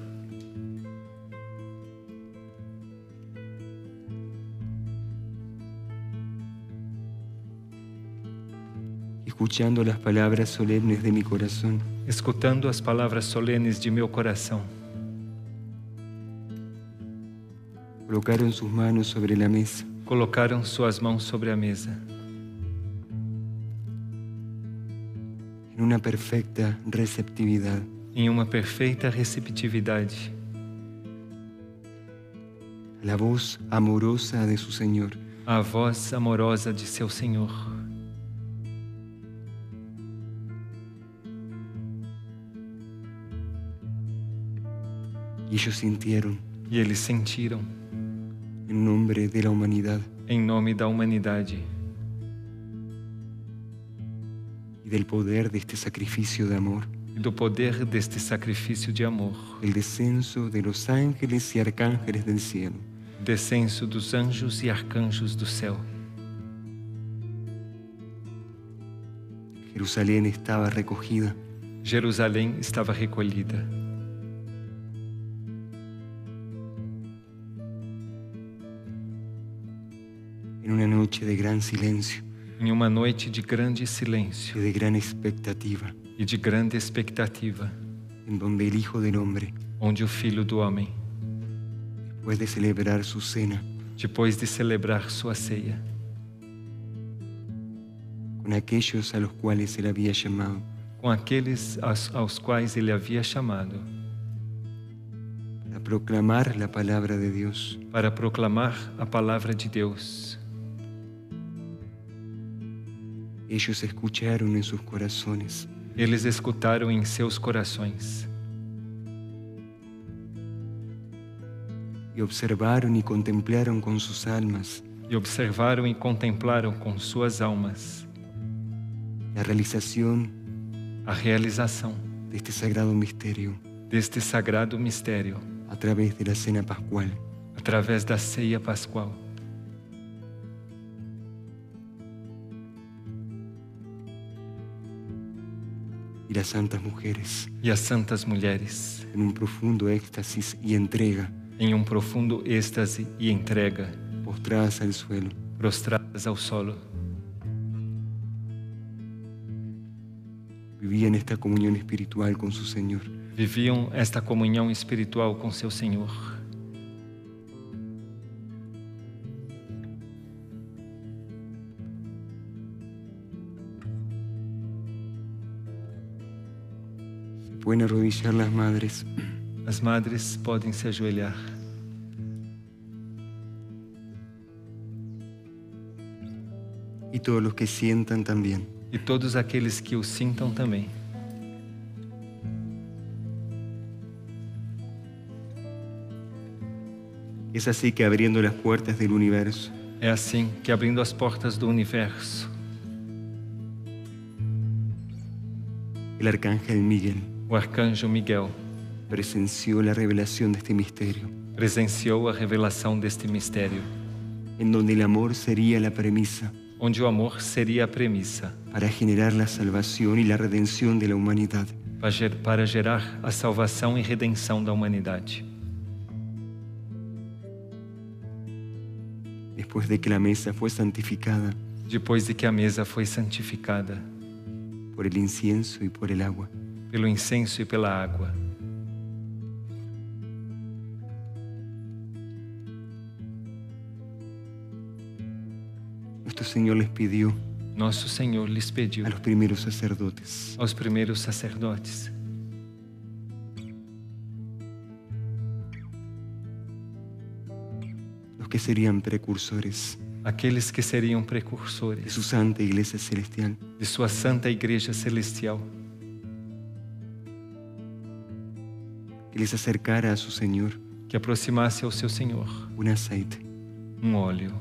Escuchando las palabras solemnes de mi corazón, Escutando as palavras solenes de meu coração, colocaron sus manos sobre la mesa colocaram suas mãos sobre a mesa, en una perfecta receptividad. em uma perfeita receptividade, La voz amorosa de su Señor. à voz amorosa de seu Senhor. Y ellos sintieron, E eles sentiram, en nombre de la humanidad em nome da humanidade y del poder de este sacrificio de amor, e do poder deste sacrifício de amor, el descenso de los ángeles y arcángeles del cielo, descenso dos anjos e arcanjos do céu. Jerusalén estaba recogida Jerusalém estava recolhida. en una noche de gran silencio Em uma noite de grande silêncio y de gran expectativa, e de grande expectativa, en donde el Hijo del Hombre, onde o Filho do Homem, después de celebrar su cena depois de celebrar sua ceia, con aquellos a los cuales él había llamado, com aqueles aos quais ele havia chamado, para proclamar la palabra de Dios, para proclamar a palavra de Deus, ellos escucharon en sus corazones eles escutaram em seus corações y observaron y contemplaron con sus almas e observaram e contemplaram com suas almas la realización a realização de este sagrado misterio deste sagrado mistério a través de la cena pascual. através da ceia pascual. Y las santas mujeres, E as santas mulheres, en un profundo éxtasis y entrega, em um profundo êxtase e entrega, postradas al suelo, prostradas ao solo, vivían esta comunión espiritual con su Señor. viviam esta comunhão espiritual com seu Senhor. Pueden arrodillar las madres As madres podem se ajoelhar y todos los que sientan también. e todos aqueles que o sintam também. Es así que abriendo las puertas del universo, É assim que, abrindo as portas do universo, el arcángel Miguel o arcanjo Miguel presenció la revelación de este misterio, presenciou a revelação deste mistério, en donde el amor sería la premisa onde o amor seria a premissa para generar la salvación y la redención de la humanidad. para gerar a salvação e redenção da humanidade. Después de que la mesa fue santificada Depois de que a mesa foi santificada por el incienso y por el agua, pelo incenso e pela água, nuestro Señor les pidió nosso Senhor lhes pediu a los primeros sacerdotes aos primeiros sacerdotes, los que serían precursores aqueles que seriam de precursores su santa iglesia celestial, de sua santa Igreja Celestial, que les acercara a su Señor que aproximasse ao seu Senhor un aceite, óleo.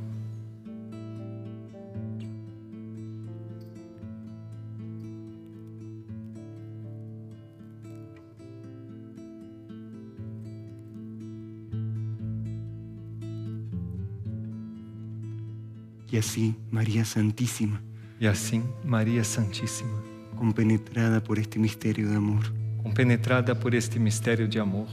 Y así, María Santísima, E assim, Maria Santíssima, compenetrada por este misterio de amor compenetrada por este mistério de amor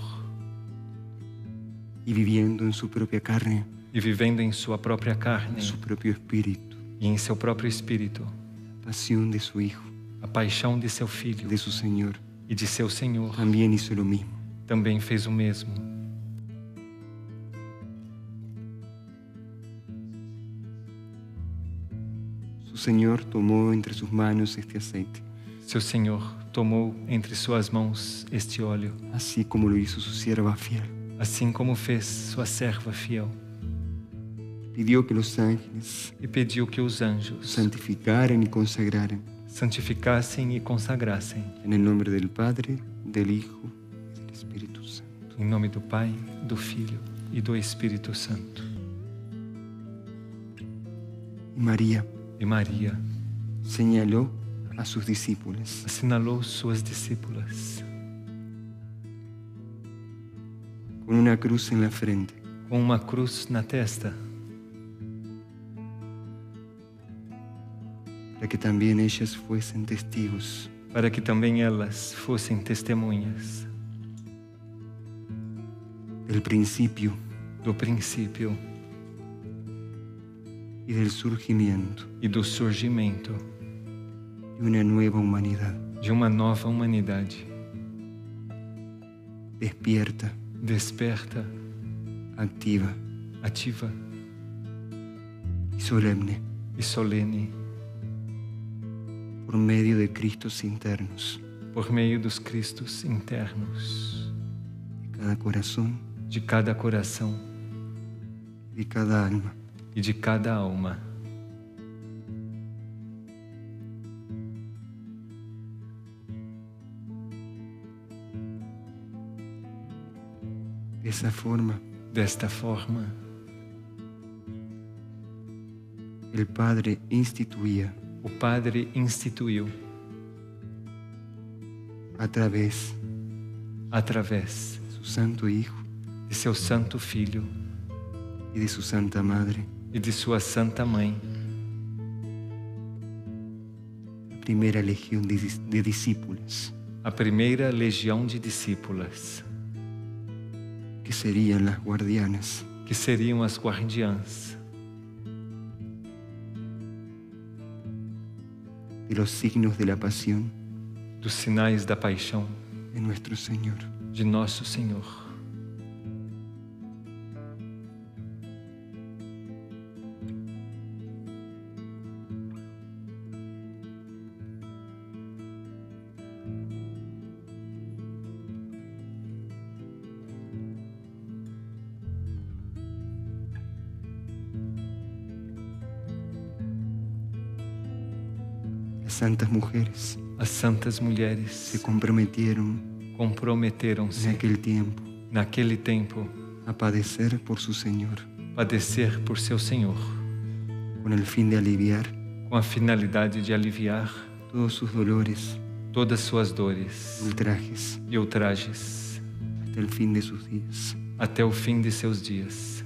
y viviendo en su propia carne, e vivendo em sua própria carne en su propio espíritu, e em seu próprio espírito, pasión de su Hijo, a paixão de seu Filho de su Señor, e de seu Senhor, también hizo lo mismo. também fez o mesmo. Su Señor tomó entre sus manos este aceite, Seu Senhor tomou entre suas mãos este óleo, así como lo hizo su sierva fiel. assim como fez sua serva fiel, Pidió que los ángeles e pediu que os anjos santificaran y consagraran santificassem e consagrassem, en el nombre del Padre, del Hijo y del Espíritu Santo. em nome do Pai, do Filho e do Espírito Santo. Y María E Maria señaló a sus discípulos assinalou suas discípulas con una cruz en la frente, com uma cruz na testa, para que también ellas fuesen testigos para que também elas fossem testemunhas del principio do princípio y del surgimiento e do surgimento de una nueva humanidad de uma nova humanidade despierta, desperta, activa ativa y solemne e solene por medio de Cristos internos por meio dos Cristos internos de cada corazón de cada coração y de cada alma. e de cada alma. De esa forma, Desta forma, el Padre instituía o Padre instituiu, através através de su Santo Hijo de seu Santo Filho y de su Santa Madre, e de sua Santa Mãe, la primera legión de discípulos, a primeira legião de discípulas, que serían las guardianas que seriam as guardiãs de los signos de la pasión dos sinais da paixão de nuestro Señor. de nosso Senhor. Las santas mujeres As santas se mulheres comprometieron en comprometeram-se aquel tiempo naquele tempo a padecer por su Señor, padecer por seu Senhor, con el fin de aliviar com a finalidade de aliviar todos sus dolores todas suas dores y ultrajes e ultrajes hasta el fin de sus días. até o fim de seus dias.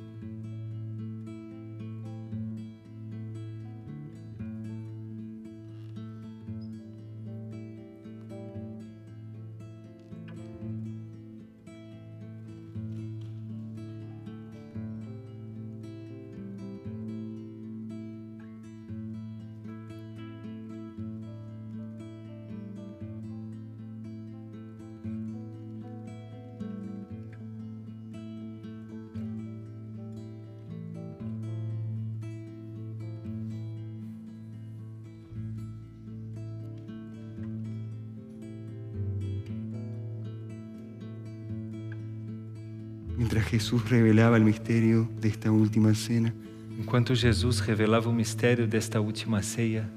Mientras Jesús revelaba el misterio de esta última cena, Enquanto Jesus revelava o mistério desta última ceia,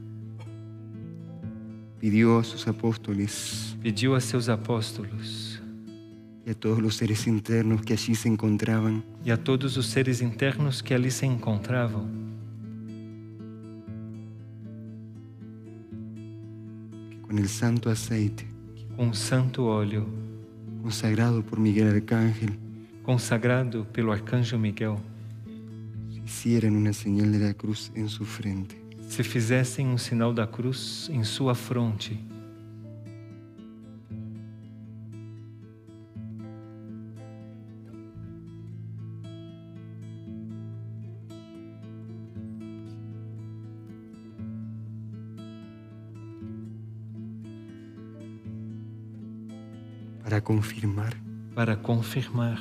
pidió a sus apóstoles pediu a seus apóstolos y a todos los seres internos que allí se encontraban e a todos os seres internos que ali se encontravam que con el santo aceite com o santo óleo consagrado por Miguel Arcángel consagrado pelo arcanjo Miguel hicieran una señal de la cruz en su frente. se fizessem um sinal da cruz em sua fronte, para confirmar para confirmar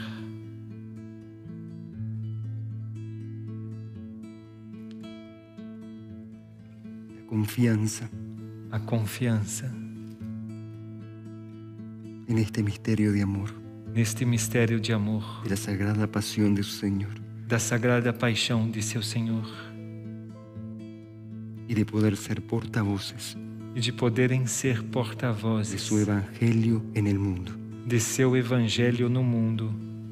la confiança en este misterio de amor, neste mistério de amor, de la sagrada pasión de su Señor, da sagrada paixão de seu Senhor, y de poder ser portavoces e de poderem ser de porta-vozes su evangelio en el mundo. de seu evangelho no mundo.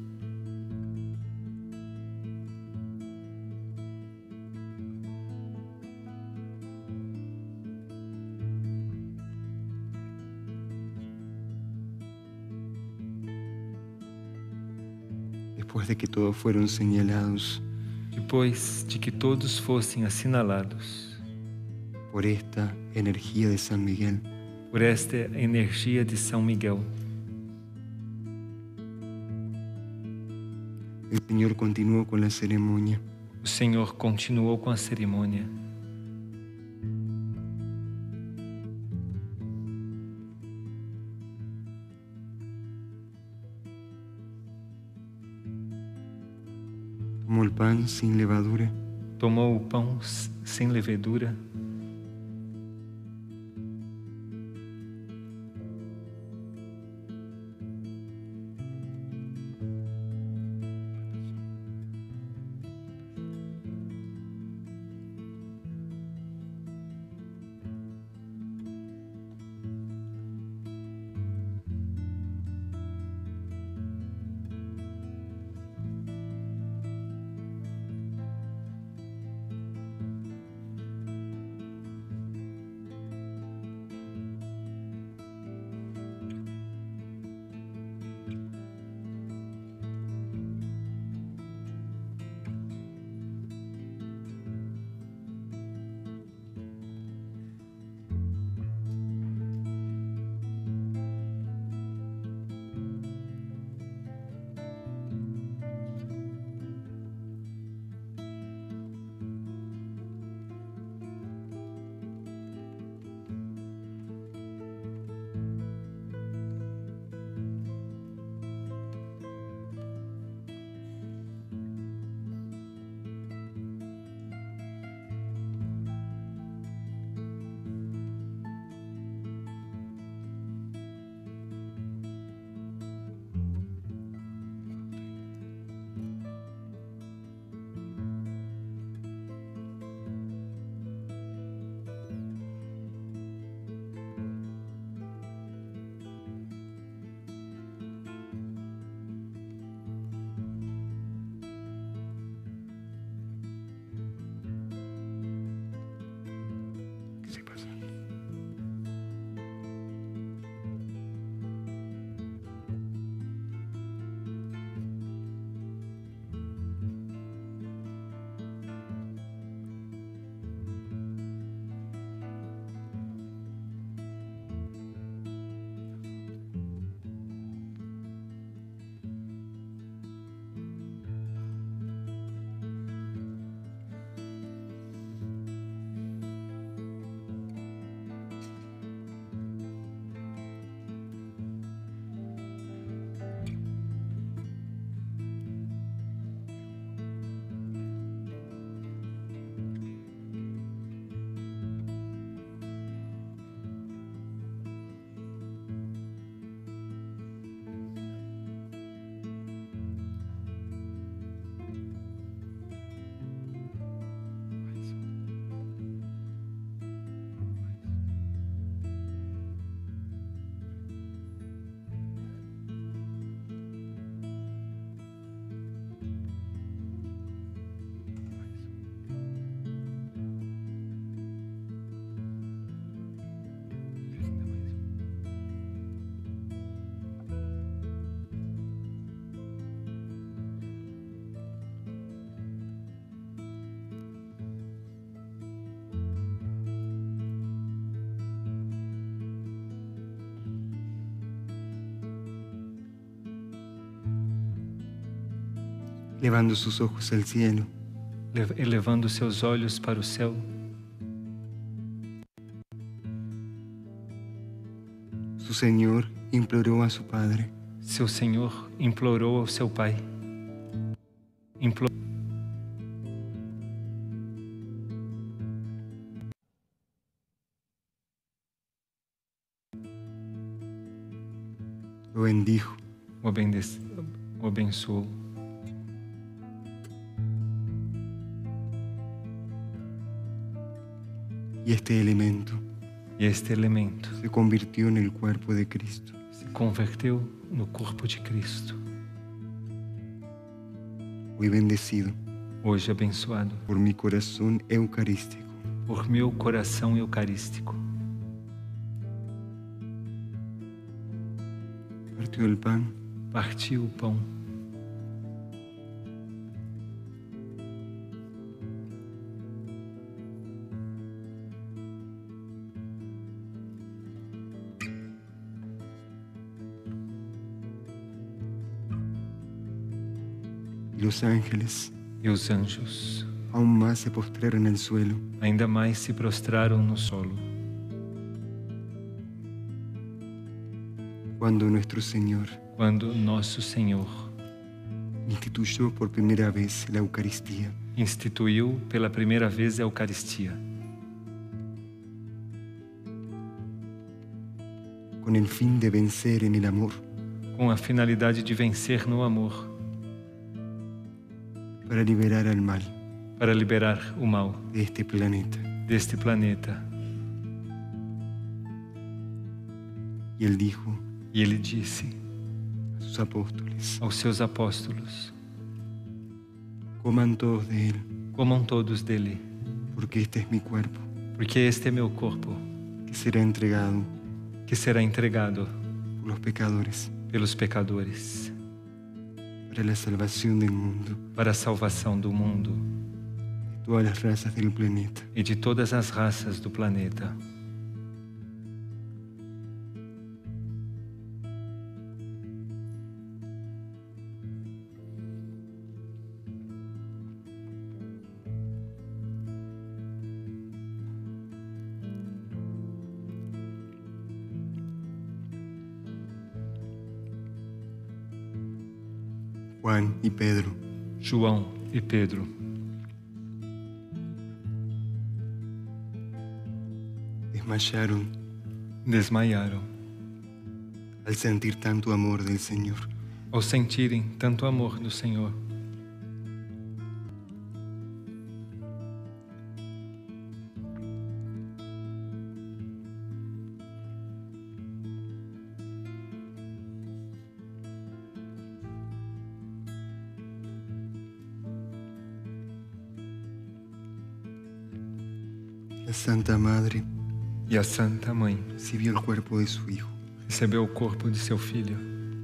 Después de que todos fueron señalados Depois de que todos fossem assinalados por esta energía de San Miguel, por esta energia de São Miguel, el Señor continuó con la ceremonia. o Senhor continuou com a cerimônia. Tomó el pan sin levadura Tomou o pão sem levedura elevando sus ojos al cielo, elevando seus olhos para o céu, su Señor imploró a su Padre: seu Senhor implorou ao seu Pai. lo bendijo, O abençoou. y este elemento E este elemento se convirtió en el cuerpo de Cristo. se converteu no corpo de Cristo. Hoy bendecido Hoje abençoado por mi corazón eucarístico, por meu coração eucarístico. partió el pan, Partiu o pão, y los ángeles e os anjos aún más se postraron en el suelo, ainda mais se prostraram no solo, cuando nuestro Señor quando nosso Senhor instituyó por primera vez la Eucaristía, instituiu pela primeira vez a Eucaristia, con el fin de vencer en el amor, com a finalidade de vencer no amor, para liberar al mal para liberar o mal de este planeta. deste planeta. Y Él dijo E ele disse a sus apóstoles: aos seus apóstolos: coman todos de Él, comam todos dele, porque este es mi cuerpo, porque este é meu corpo, que será entregado que será entregado por los pecadores pelos pecadores, para la salvación del mundo, para a salvação do mundo de todas las razas del planeta. e de todas as raças do planeta. Juan y Pedro João e Pedro desmayaron desmaiaram al sentir tanto amor del Señor. ao sentirem tanto amor do Senhor. La Santa Madre E a Santa Mãe recibió el cuerpo de su Hijo, recebeu o corpo de seu filho,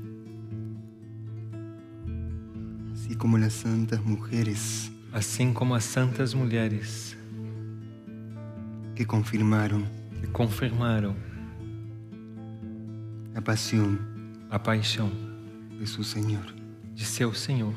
así como las santas mujeres assim como as santas mulheres que confirmaron que confirmaram la pasión a paixão de su Señor. de seu Senhor.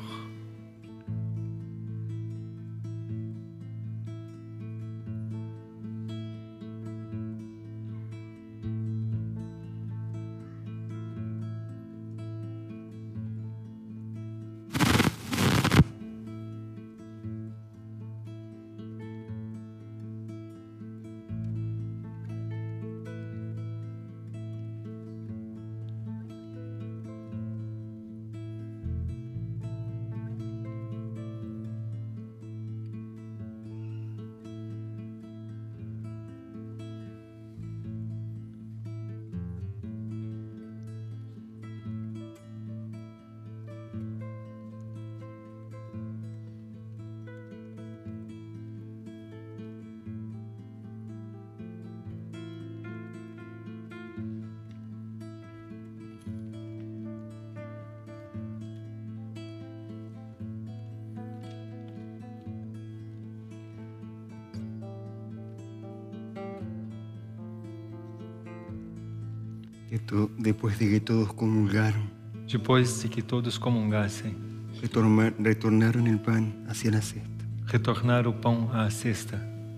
Después de que todos comulgaron, Depois de que todos comungassem, retornaron el pan hacia la cesta Retornaram o pão à cesta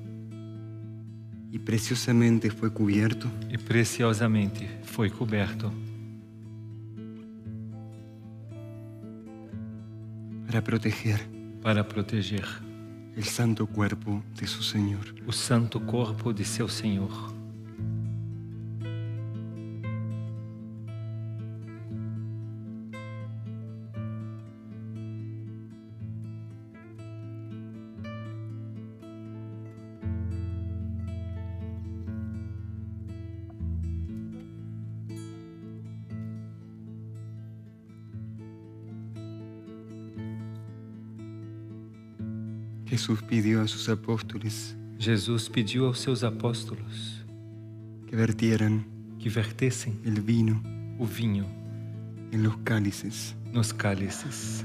y preciosamente fue cubierto e preciosamente foi coberto para proteger el santo cuerpo de su Señor. o santo corpo de seu Senhor. Jesús pidió a sus apóstoles Jesus pediu aos seus apóstolos que vertieran que vertessem el vino o vinho en los cálices nos cálices.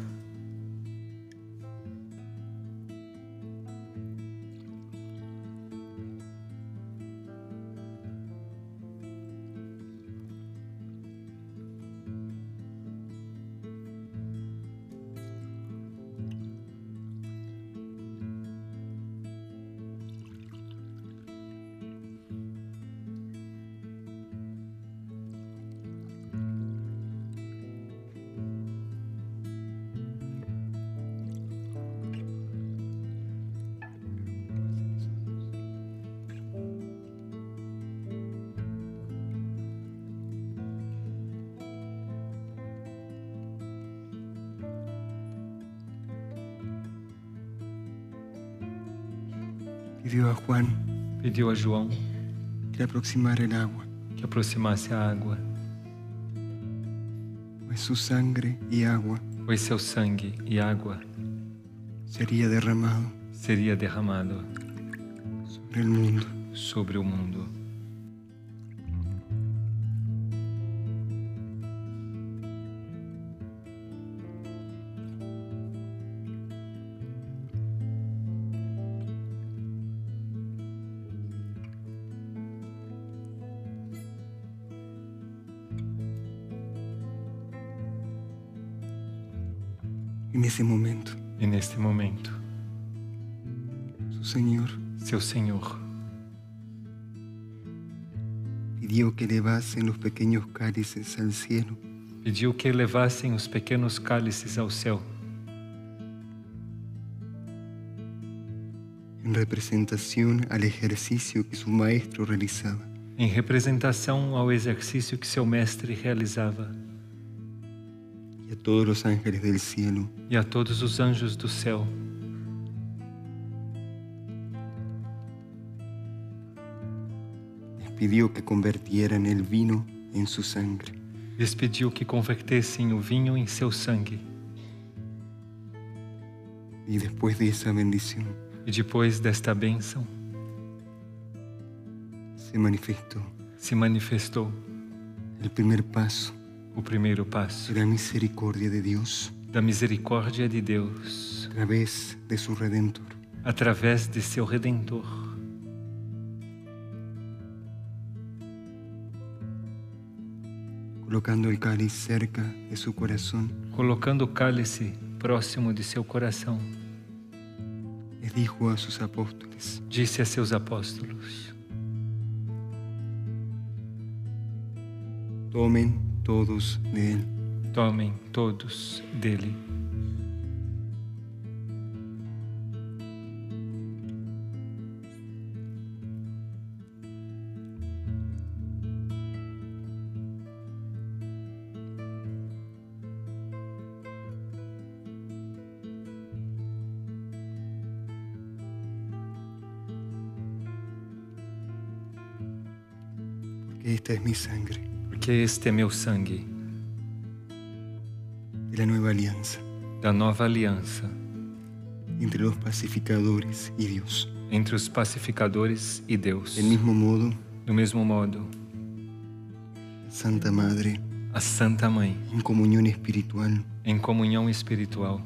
Pidió a Juan Pediu a João que aproximara el agua, que aproximasse a água, pues su sangre y agua pois seu sangue e água sería derramado seria derramado sobre el mundo. sobre o mundo. En ese momento, E neste momento, su Señor seu Senhor pidió que elevasen los pequeños cálices al cielo pediu que levassem os pequenos cálices ao céu, en representación al ejercicio que su maestro realizaba. em representação ao exercício que seu mestre realizava, Y a todos los ángeles del cielo e a todos os anjos do céu les pidió que convirtieran el vino en su sangre. lhes pediu que convertessem o vinho em seu sangue. Y después de esa bendición E depois desta bênção, se manifestó el primer paso o primeiro passo de la misericordia de Dios da misericórdia de Deus a través de su Redentor. através de seu Redentor, colocando el cáliz cerca de su corazón, colocando o cálice próximo de seu coração, les dijo a sus apóstoles: disse a seus apóstolos: tomen todos de él, tomem todos dele, porque esta es mi sangre porque este é meu sangue de la nueva alianza da nova aliança entre los pacificadores y Dios. entre os pacificadores e Deus. Del mismo modo, Do mesmo modo, Santa Madre, a Santa Mãe, en comunión espiritual, em comunhão espiritual,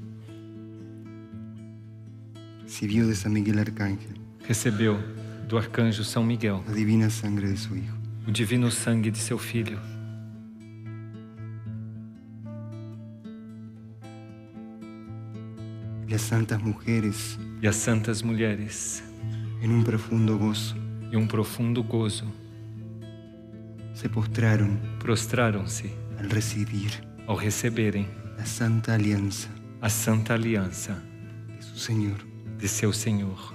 recibió de San Miguel Arcángel recebeu do arcanjo São Miguel la divina sangre de su Hijo. o divino sangue de seu Filho. las santas mujeres e as santas mulheres, en un profundo gozo e um profundo gozo, se postraron prostraram-se al recibir ao receberem la santa alianza a santa aliança de su Señor. de seu Senhor.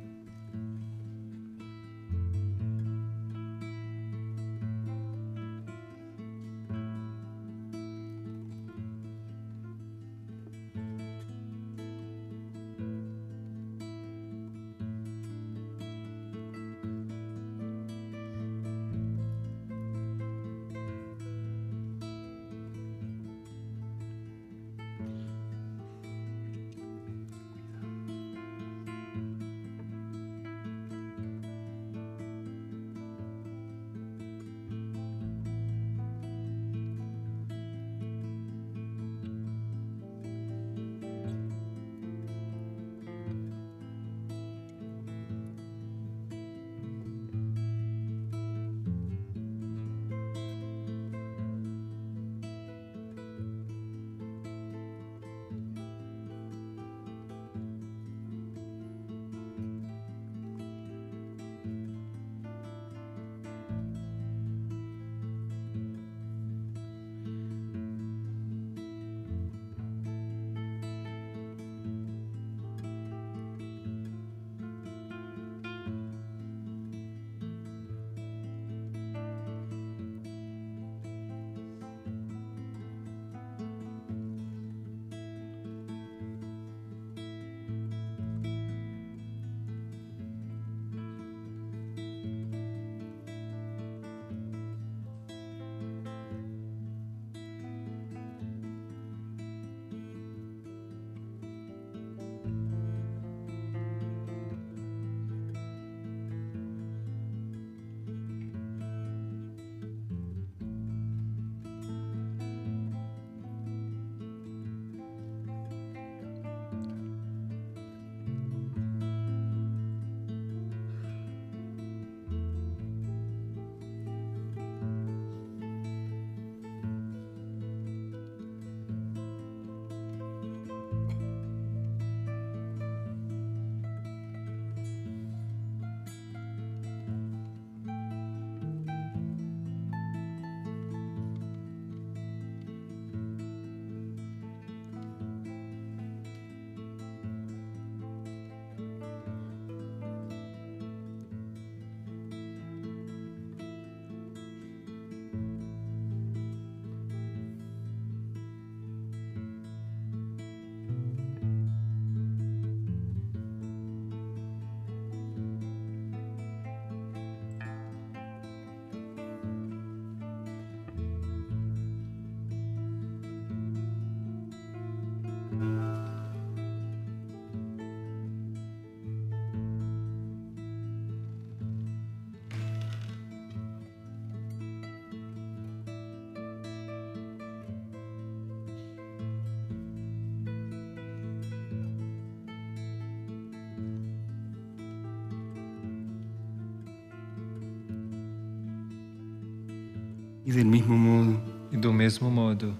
Y del mismo modo, E do mesmo modo,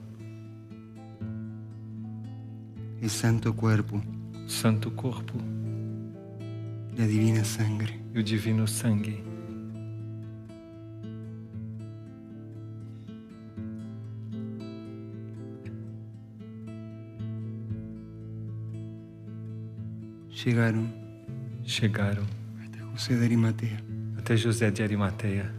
el santo cuerpo, o santo corpo la divina sangre, e o divino sangue llegaron chegaram hasta José de Arimatea. até José de Arimateia.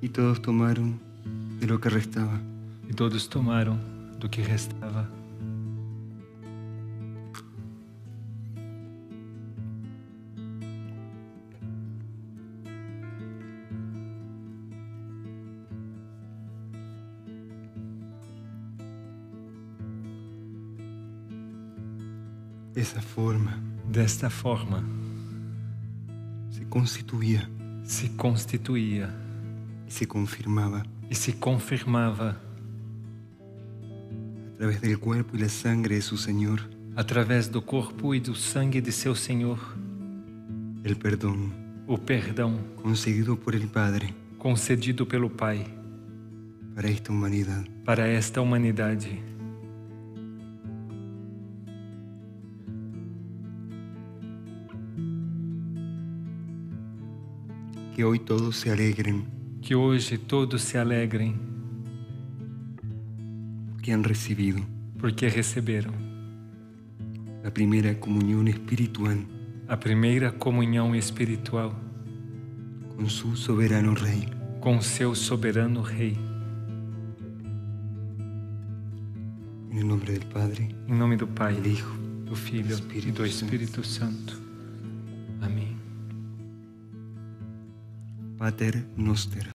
Y todos tomaron de lo que restaba. E todos tomaram do que restava. Desta forma, se constituía y se confirmaba e se confirmava a través del cuerpo y la sangre de su Señor através do corpo e do sangue de seu Senhor el perdón o perdão concedido por el Padre concedido pelo Pai para esta humanidad. Que hoy todos se alegren, Que hoje todos se alegrem que han recibido porque receberam la primera comunión espiritual a primeira comunhão espiritual con su soberano Rey. com seu soberano Rei. En el nombre del Padre, Em nome do Pai, del Hijo, do Filho e do Espírito Santo. Amém. Pater Noster.